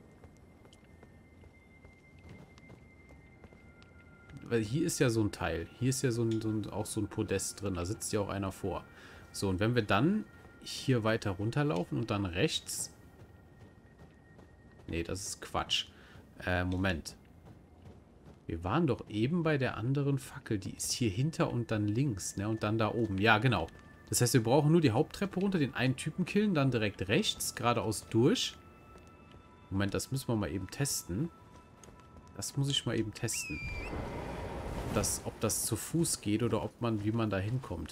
Weil hier ist ja so ein Teil. Hier ist ja so ein, so ein, auch so ein Podest drin. Da sitzt ja auch einer vor. So, und wenn wir dann hier weiter runterlaufen und dann rechts... Nee, das ist Quatsch. Äh, Moment. Wir waren doch eben bei der anderen Fackel. Die ist hier hinter und dann links, ne? Und dann da oben. Ja, genau. Das heißt, wir brauchen nur die Haupttreppe runter, den einen Typen killen, dann direkt rechts, geradeaus durch. Moment, das müssen wir mal eben testen. Das muss ich mal eben testen. Das, ob das zu Fuß geht oder ob man, wie man da hinkommt.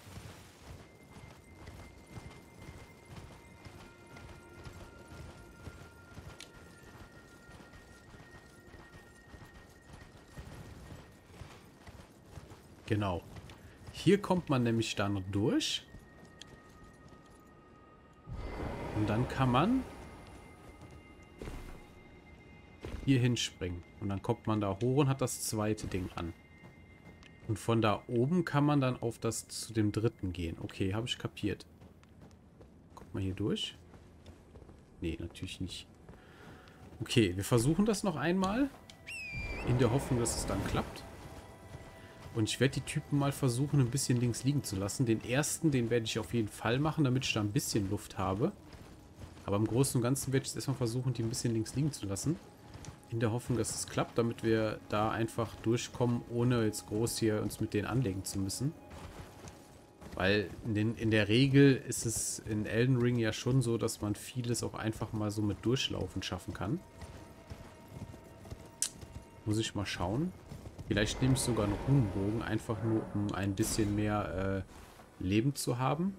Genau. Hier kommt man nämlich dann durch. Und dann kann man hier hinspringen. Und dann kommt man da hoch und hat das zweite Ding an. Und von da oben kann man dann auf das zu dem dritten gehen. Okay, habe ich kapiert. Kommt man hier durch? Nee, natürlich nicht. Okay, wir versuchen das noch einmal. In der Hoffnung, dass es dann klappt. Und ich werde die Typen mal versuchen, ein bisschen links liegen zu lassen. Den ersten, den werde ich auf jeden Fall machen, damit ich da ein bisschen Luft habe. Aber im Großen und Ganzen werde ich es erstmal versuchen, die ein bisschen links liegen zu lassen. In der Hoffnung, dass es klappt, damit wir da einfach durchkommen, ohne jetzt groß hier uns mit denen anlegen zu müssen. Weil in, den, in der Regel ist es in Elden Ring ja schon so, dass man vieles auch einfach mal so mit Durchlaufen schaffen kann. Muss ich mal schauen. Vielleicht nehme ich sogar einen Runenbogen, einfach nur um ein bisschen mehr äh, Leben zu haben.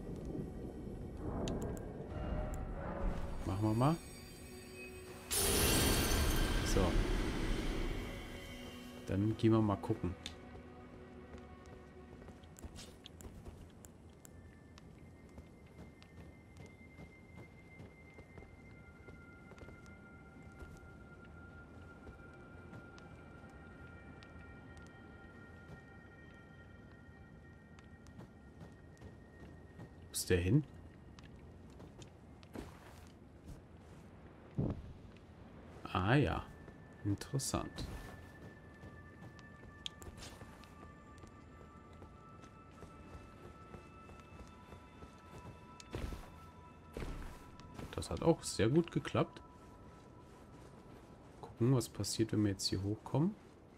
Machen wir mal. So. Dann gehen wir mal gucken. Wo ist der hin? Ah ja, interessant. Das hat auch sehr gut geklappt. Gucken, was passiert, wenn wir jetzt hier hochkommen.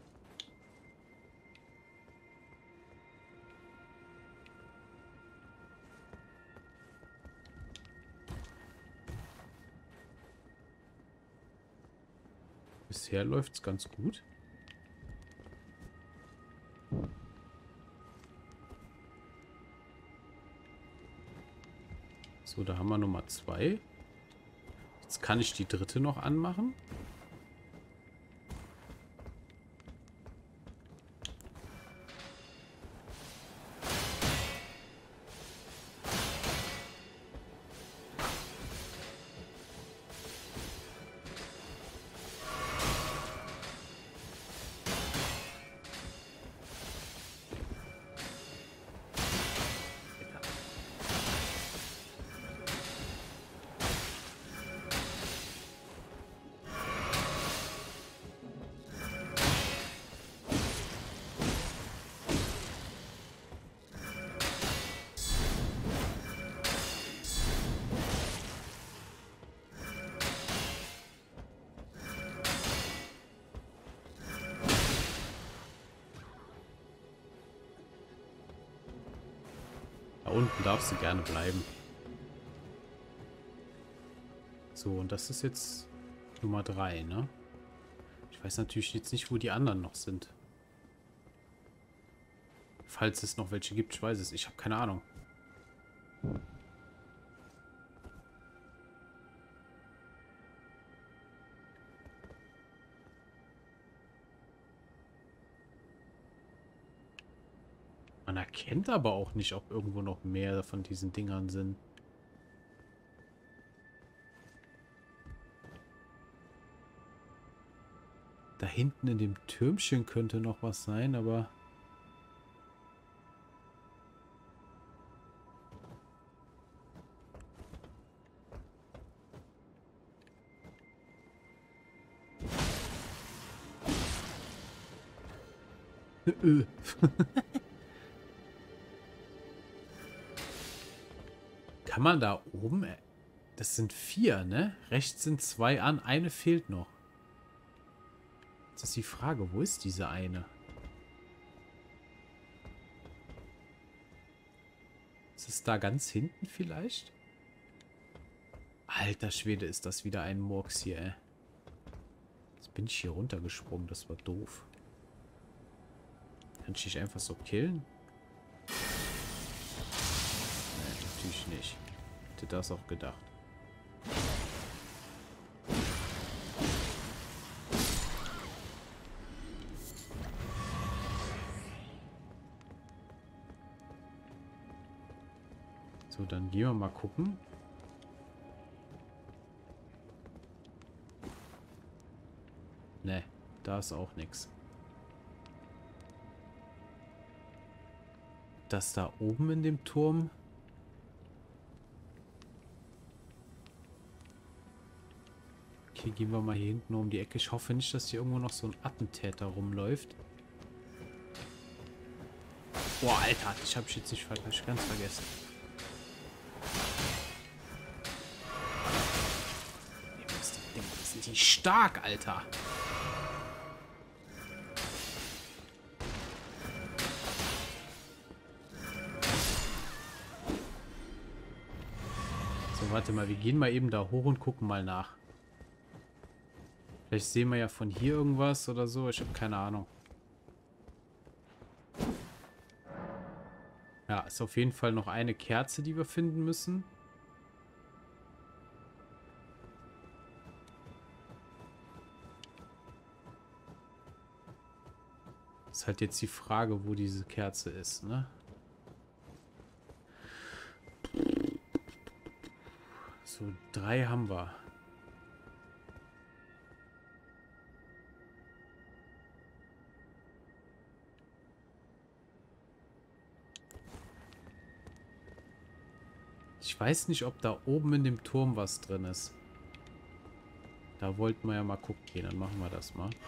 Bisher läuft es ganz gut. So, da haben wir Nummer zwei. Jetzt kann ich die dritte noch anmachen. Da unten darfst du gerne bleiben. So, und das ist jetzt Nummer drei, ne? Ich weiß natürlich jetzt nicht, wo die anderen noch sind. Falls es noch welche gibt, ich weiß es. Ich habe keine Ahnung. Man erkennt aber auch nicht, ob irgendwo noch mehr von diesen Dingern sind. Da hinten in dem Türmchen könnte noch was sein, aber... Kann man da oben... Das sind vier, ne? Rechts sind zwei an, eine fehlt noch. Jetzt ist die Frage, wo ist diese eine? Ist es da ganz hinten vielleicht? Alter Schwede, ist das wieder ein Murks hier, ey. Jetzt bin ich hier runtergesprungen, das war doof. Kann ich dich einfach so killen? Nee, natürlich nicht. Hätte das auch gedacht. So, dann gehen wir mal gucken. Ne, da ist auch nichts. Das da oben in dem Turm. Okay, irgendwie gehen wir mal hier hinten um die Ecke. Ich hoffe nicht, dass hier irgendwo noch so ein Attentäter rumläuft. Boah, Alter, ich habe jetzt nicht falsch, ganz vergessen. Die sind die stark, Alter. So, warte mal, wir gehen mal eben da hoch und gucken mal nach. Vielleicht sehen wir ja von hier irgendwas oder so. Ich habe keine Ahnung. Ja, ist auf jeden Fall noch eine Kerze, die wir finden müssen. Ist halt jetzt die Frage, wo diese Kerze ist, ne? So, drei haben wir. Ich weiß nicht, ob da oben in dem Turm was drin ist. Da wollten wir ja mal gucken gehen. Dann machen wir das mal.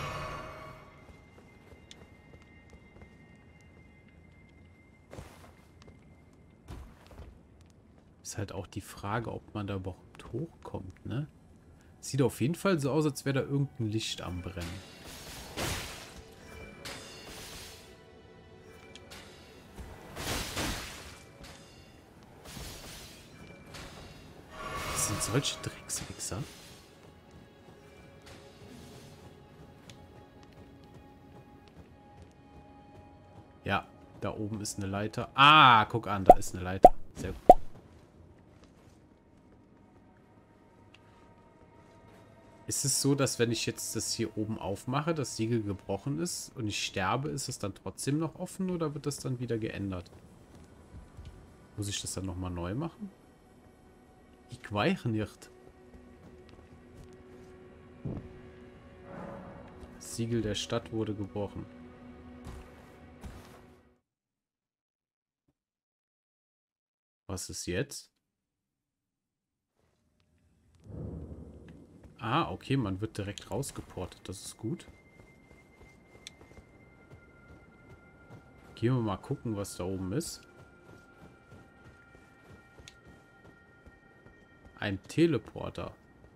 Ist halt auch die Frage, ob man da überhaupt hochkommt, ne? Sieht auf jeden Fall so aus, als wäre da irgendein Licht am Brennen. Das sind solche Dreckswichser. Ja, da oben ist eine Leiter. Ah, guck an, da ist eine Leiter. Sehr gut. Ist es so, dass wenn ich jetzt das hier oben aufmache, das Siegel gebrochen ist und ich sterbe, ist es dann trotzdem noch offen oder wird das dann wieder geändert? Muss ich das dann nochmal neu machen? Ich weiß nicht. Das Siegel der Stadt wurde gebrochen. Was ist jetzt? Ah, okay, man wird direkt rausgeportet. Das ist gut. Gehen wir mal gucken, was da oben ist. Ein Teleporter.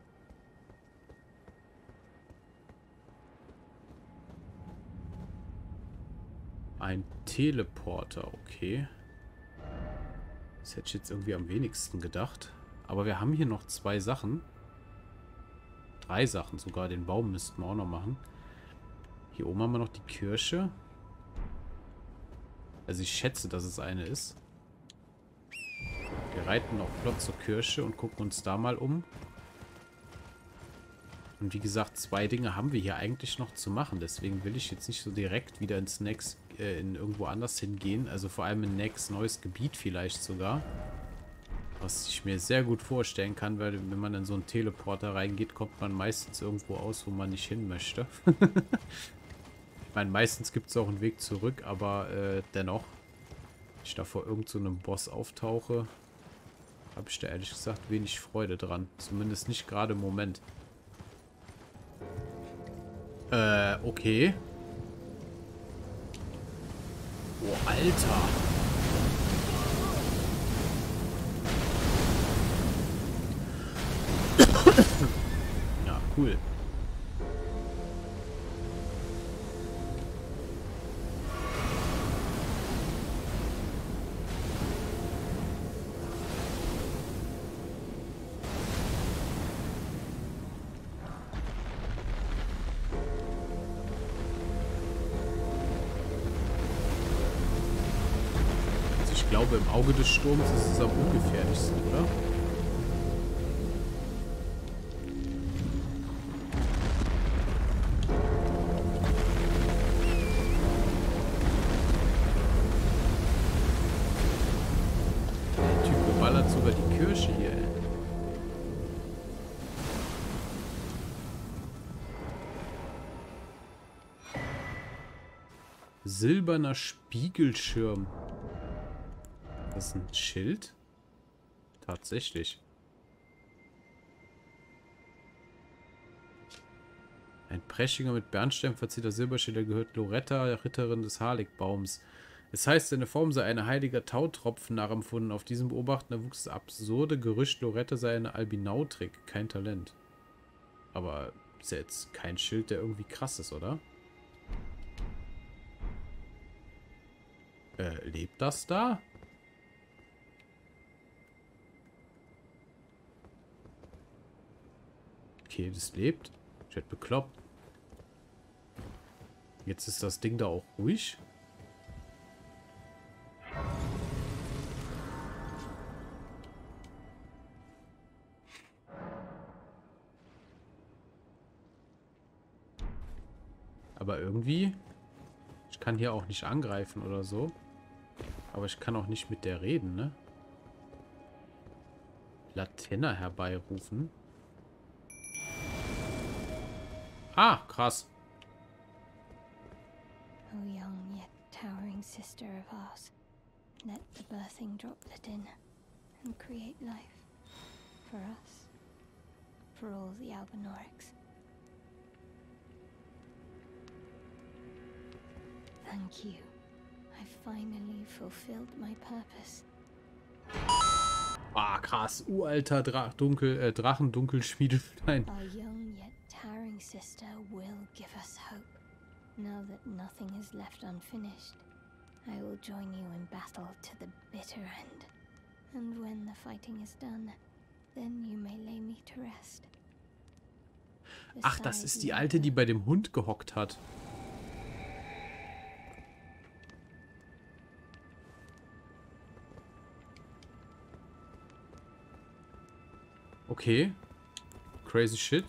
Ein Teleporter, okay. Das hätte ich jetzt irgendwie am wenigsten gedacht. Aber wir haben hier noch zwei Sachen. Drei Sachen sogar. Den Baum müssten wir auch noch machen. Hier oben haben wir noch die Kirche. Also ich schätze, dass es eine ist. Wir reiten auch flott zur Kirche und gucken uns da mal um. Und wie gesagt, zwei Dinge haben wir hier eigentlich noch zu machen. Deswegen will ich jetzt nicht so direkt wieder ins Next, äh, in irgendwo anders hingehen. Also vor allem in Next neues Gebiet vielleicht sogar. Was ich mir sehr gut vorstellen kann, weil wenn man in so einen Teleporter reingeht, kommt man meistens irgendwo aus, wo man nicht hin möchte. Ich meine, meistens gibt es auch einen Weg zurück, aber äh, dennoch, wenn ich da vor irgend so einem Boss auftauche, habe ich da ehrlich gesagt wenig Freude dran. Zumindest nicht gerade im Moment. Äh, okay. Oh, Alter. Ja, cool. Ich glaube, im Auge des Sturms ist es am ungefährlichsten, oder? Der Typ ballert sogar die Kirche hier, ey. Silberner Spiegelschirm. Das ist ein Schild? Tatsächlich. Ein prächtiger mit Bernstein verzierter Silberschilder gehört Loretta, Ritterin des Harligbaums. Es heißt, seine Form sei ein heiliger Tautropfen nachempfunden. Auf diesem Beobachten erwuchs das absurde Gerücht, Loretta sei eine Albinautrik, kein Talent. Aber ist ja jetzt kein Schild, der irgendwie krass ist, oder? Äh, lebt das da? Okay, das lebt. Ich hätte bekloppt. Jetzt ist das Ding da auch ruhig. Aber irgendwie... Ich kann hier auch nicht angreifen oder so. Aber ich kann auch nicht mit der reden, ne? Latenna herbeirufen. Ah, krass. O young yet towering sister of ours, let the birthing droplet in and create life. For us. For all the Albinaurics. Thank you. I finally fulfilled my purpose. Ah, krass. Uralter Dra Dunkel, äh, Drachen-Dunkelschmiedestein. Our young yet towering sister will give us hope. Now that nothing is left unfinished, I will join you in battle to the bitter end. And when the fighting is done, then you may lay me to rest. Ach, das ist die Alte, die bei dem Hund gehockt hat. Okay. Crazy shit.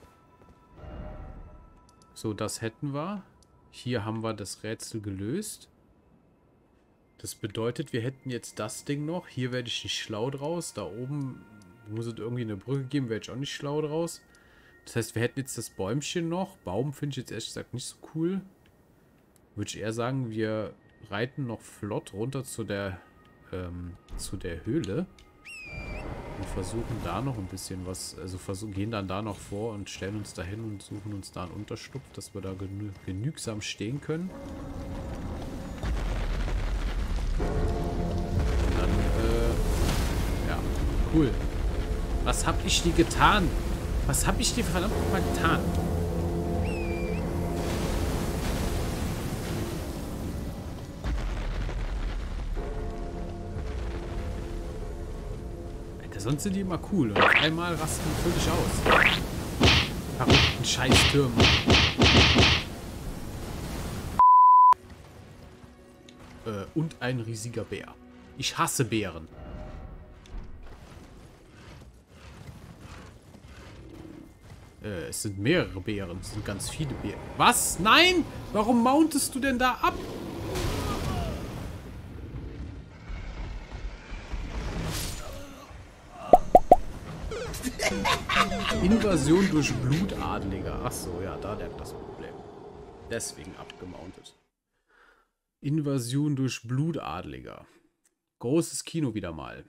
So, das hätten wir. Hier haben wir das Rätsel gelöst. Das bedeutet, wir hätten jetzt das Ding noch. Hier werde ich nicht schlau draus. Da oben muss es irgendwie eine Brücke geben, werde ich auch nicht schlau draus. Das heißt, wir hätten jetzt das Bäumchen noch. Baum finde ich jetzt ehrlich gesagt nicht so cool. Würde ich eher sagen, wir reiten noch flott runter zu der, ähm, zu der Höhle. Und versuchen da noch ein bisschen was, also versuchen, gehen dann da noch vor und stellen uns da hin und suchen uns da einen Unterschlupf, dass wir da genü genügsam stehen können. Und dann, äh, ja, cool. Was hab ich dir getan? Was hab ich dir verdammt mal getan? Sonst sind die immer cool. Und auf einmal rasten die völlig aus. Verrückten Scheißtürme. Äh, und ein riesiger Bär. Ich hasse Bären. Äh, es sind mehrere Bären. Es sind ganz viele Bären. Was? Nein! Warum mountest du denn da ab? Invasion durch Blutadliger. Achso, ja, da lernt das Problem. Deswegen abgemountet. Invasion durch Blutadliger. Großes Kino wieder mal.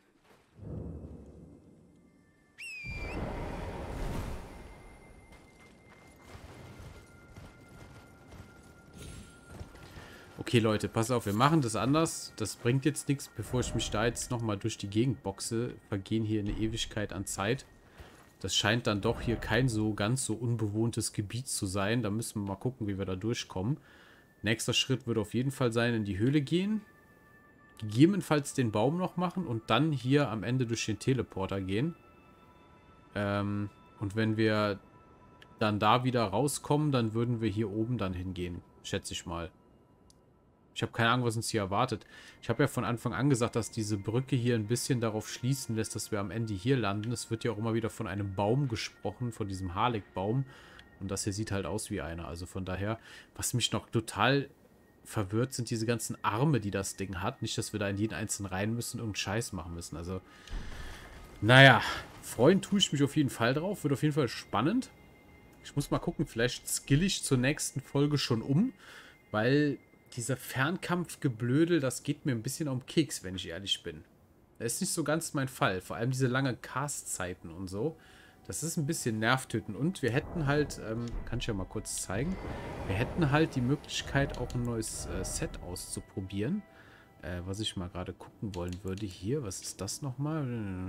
Okay, Leute, pass auf, wir machen das anders. Das bringt jetzt nichts, bevor ich mich da jetzt nochmal durch die Gegend boxe. Vergehen hier eine Ewigkeit an Zeit. Das scheint dann doch hier kein so ganz so unbewohntes Gebiet zu sein. Da müssen wir mal gucken, wie wir da durchkommen. Nächster Schritt wird auf jeden Fall sein, in die Höhle gehen. Gegebenenfalls den Baum noch machen und dann hier am Ende durch den Teleporter gehen. Ähm, und wenn wir dann da wieder rauskommen, dann würden wir hier oben dann hingehen. Schätze ich mal. Ich habe keine Ahnung, was uns hier erwartet. Ich habe ja von Anfang an gesagt, dass diese Brücke hier ein bisschen darauf schließen lässt, dass wir am Ende hier landen. Es wird ja auch immer wieder von einem Baum gesprochen, von diesem Harligbaum. Und das hier sieht halt aus wie einer. Also von daher, was mich noch total verwirrt, sind diese ganzen Arme, die das Ding hat. Nicht, dass wir da in jeden einzelnen rein müssen und irgendeinen Scheiß machen müssen. Also, naja, freuen tue ich mich auf jeden Fall drauf. Wird auf jeden Fall spannend. Ich muss mal gucken, vielleicht skill ich zur nächsten Folge schon um, weil dieser Fernkampfgeblödel, das geht mir ein bisschen um Keks, wenn ich ehrlich bin. Das ist nicht so ganz mein Fall. Vor allem diese langen Cast-Zeiten und so. Das ist ein bisschen nervtötend. Und wir hätten halt, ähm, kann ich ja mal kurz zeigen, wir hätten halt die Möglichkeit, auch ein neues äh, Set auszuprobieren. Äh, was ich mal gerade gucken wollen würde. Hier, was ist das nochmal?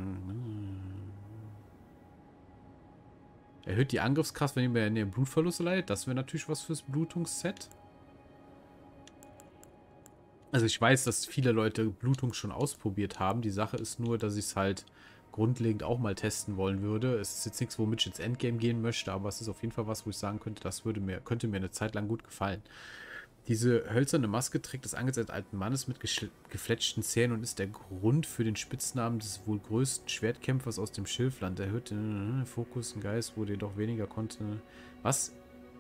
Erhöht die Angriffskraft, wenn ihr in den Blutverlust leidet. Das wäre natürlich was fürs Blutungsset. Also ich weiß, dass viele Leute Blutung schon ausprobiert haben. Die Sache ist nur, dass ich es halt grundlegend auch mal testen wollen würde. Es ist jetzt nichts, womit ich ins Endgame gehen möchte, aber es ist auf jeden Fall was, wo ich sagen könnte, das würde mir, könnte mir eine Zeit lang gut gefallen. Diese hölzerne Maske trägt das Angesicht eines alten Mannes mit gefletschten Zähnen und ist der Grund für den Spitznamen des wohl größten Schwertkämpfers aus dem Schilfland. Erhöht den Fokus, ein Geist, wurde jedoch weniger konnte. Was?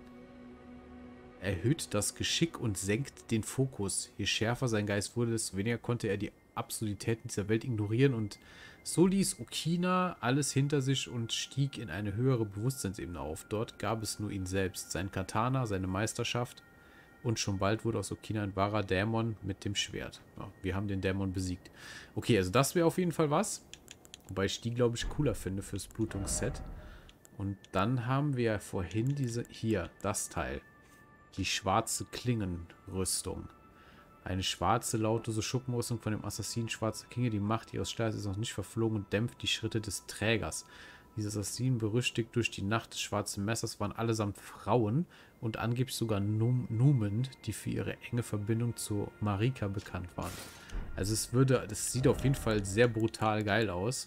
Erhöht das Geschick und senkt den Fokus. Je schärfer sein Geist wurde, desto weniger konnte er die Absurditäten dieser Welt ignorieren und so ließ Okina alles hinter sich und stieg in eine höhere Bewusstseinsebene auf. Dort gab es nur ihn selbst, sein Katana, seine Meisterschaft und schon bald wurde aus Okina ein wahrer Dämon mit dem Schwert. Ja, wir haben den Dämon besiegt. Okay, also das wäre auf jeden Fall was. Wobei ich die, glaube ich, cooler finde fürs Blutungsset. Und dann haben wir vorhin diese, hier, das Teil. Die schwarze Klingenrüstung. Eine schwarze, lautlose Schuppenrüstung von dem Assassinen Schwarze Klinge. Die Macht ihres Schleiers ist noch nicht verflogen und dämpft die Schritte des Trägers. Diese Assassinen, berüchtigt durch die Nacht des schwarzen Messers, waren allesamt Frauen und angeblich sogar Num Numen, die für ihre enge Verbindung zu Marika bekannt waren. Also es würde, das sieht auf jeden Fall sehr brutal geil aus.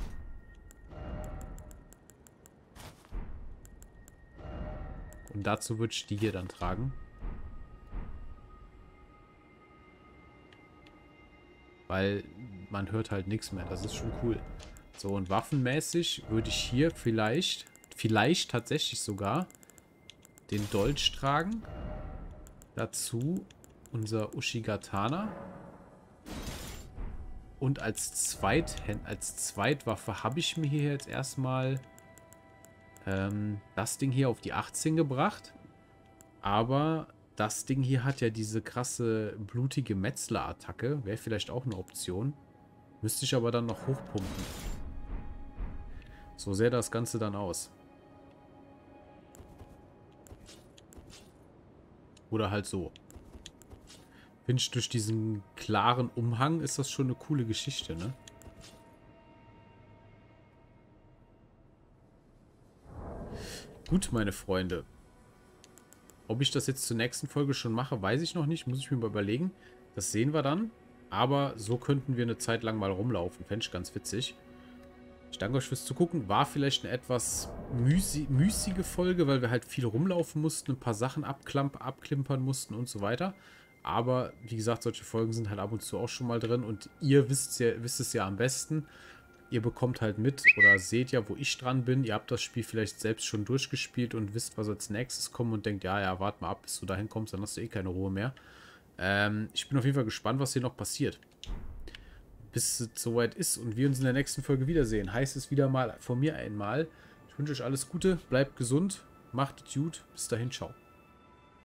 Und dazu würde ich die hier dann tragen. Weil man hört halt nichts mehr. Das ist schon cool. So, und waffenmäßig würde ich hier vielleicht, vielleicht tatsächlich sogar den Dolch tragen. Dazu unser Ushigatana. Und als, Zweithänd als Zweitwaffe habe ich mir hier jetzt erstmal ähm, das Ding hier auf die achtzehn gebracht. Aber das Ding hier hat ja diese krasse, blutige Metzler-Attacke. Wäre vielleicht auch eine Option. Müsste ich aber dann noch hochpumpen. So sähe das Ganze dann aus. Oder halt so. Finde ich, durch diesen klaren Umhang ist das schon eine coole Geschichte, ne? Gut, meine Freunde. Ob ich das jetzt zur nächsten Folge schon mache, weiß ich noch nicht. Muss ich mir mal überlegen. Das sehen wir dann. Aber so könnten wir eine Zeit lang mal rumlaufen. Fände ich ganz witzig. Ich danke euch fürs Zugucken. War vielleicht eine etwas müßi müßige Folge, weil wir halt viel rumlaufen mussten, ein paar Sachen abklimpern mussten und so weiter. Aber wie gesagt, solche Folgen sind halt ab und zu auch schon mal drin. Und ihr wisst, ja, wisst es ja am besten. Ihr bekommt halt mit oder seht ja, wo ich dran bin. Ihr habt das Spiel vielleicht selbst schon durchgespielt und wisst, was als nächstes kommt und denkt, ja, ja, warte mal ab, bis du dahin kommst, dann hast du eh keine Ruhe mehr. Ähm, ich bin auf jeden Fall gespannt, was hier noch passiert. Bis es soweit ist und wir uns in der nächsten Folge wiedersehen. Heißt es wieder mal von mir einmal. Ich wünsche euch alles Gute, bleibt gesund, macht es gut. Bis dahin, ciao.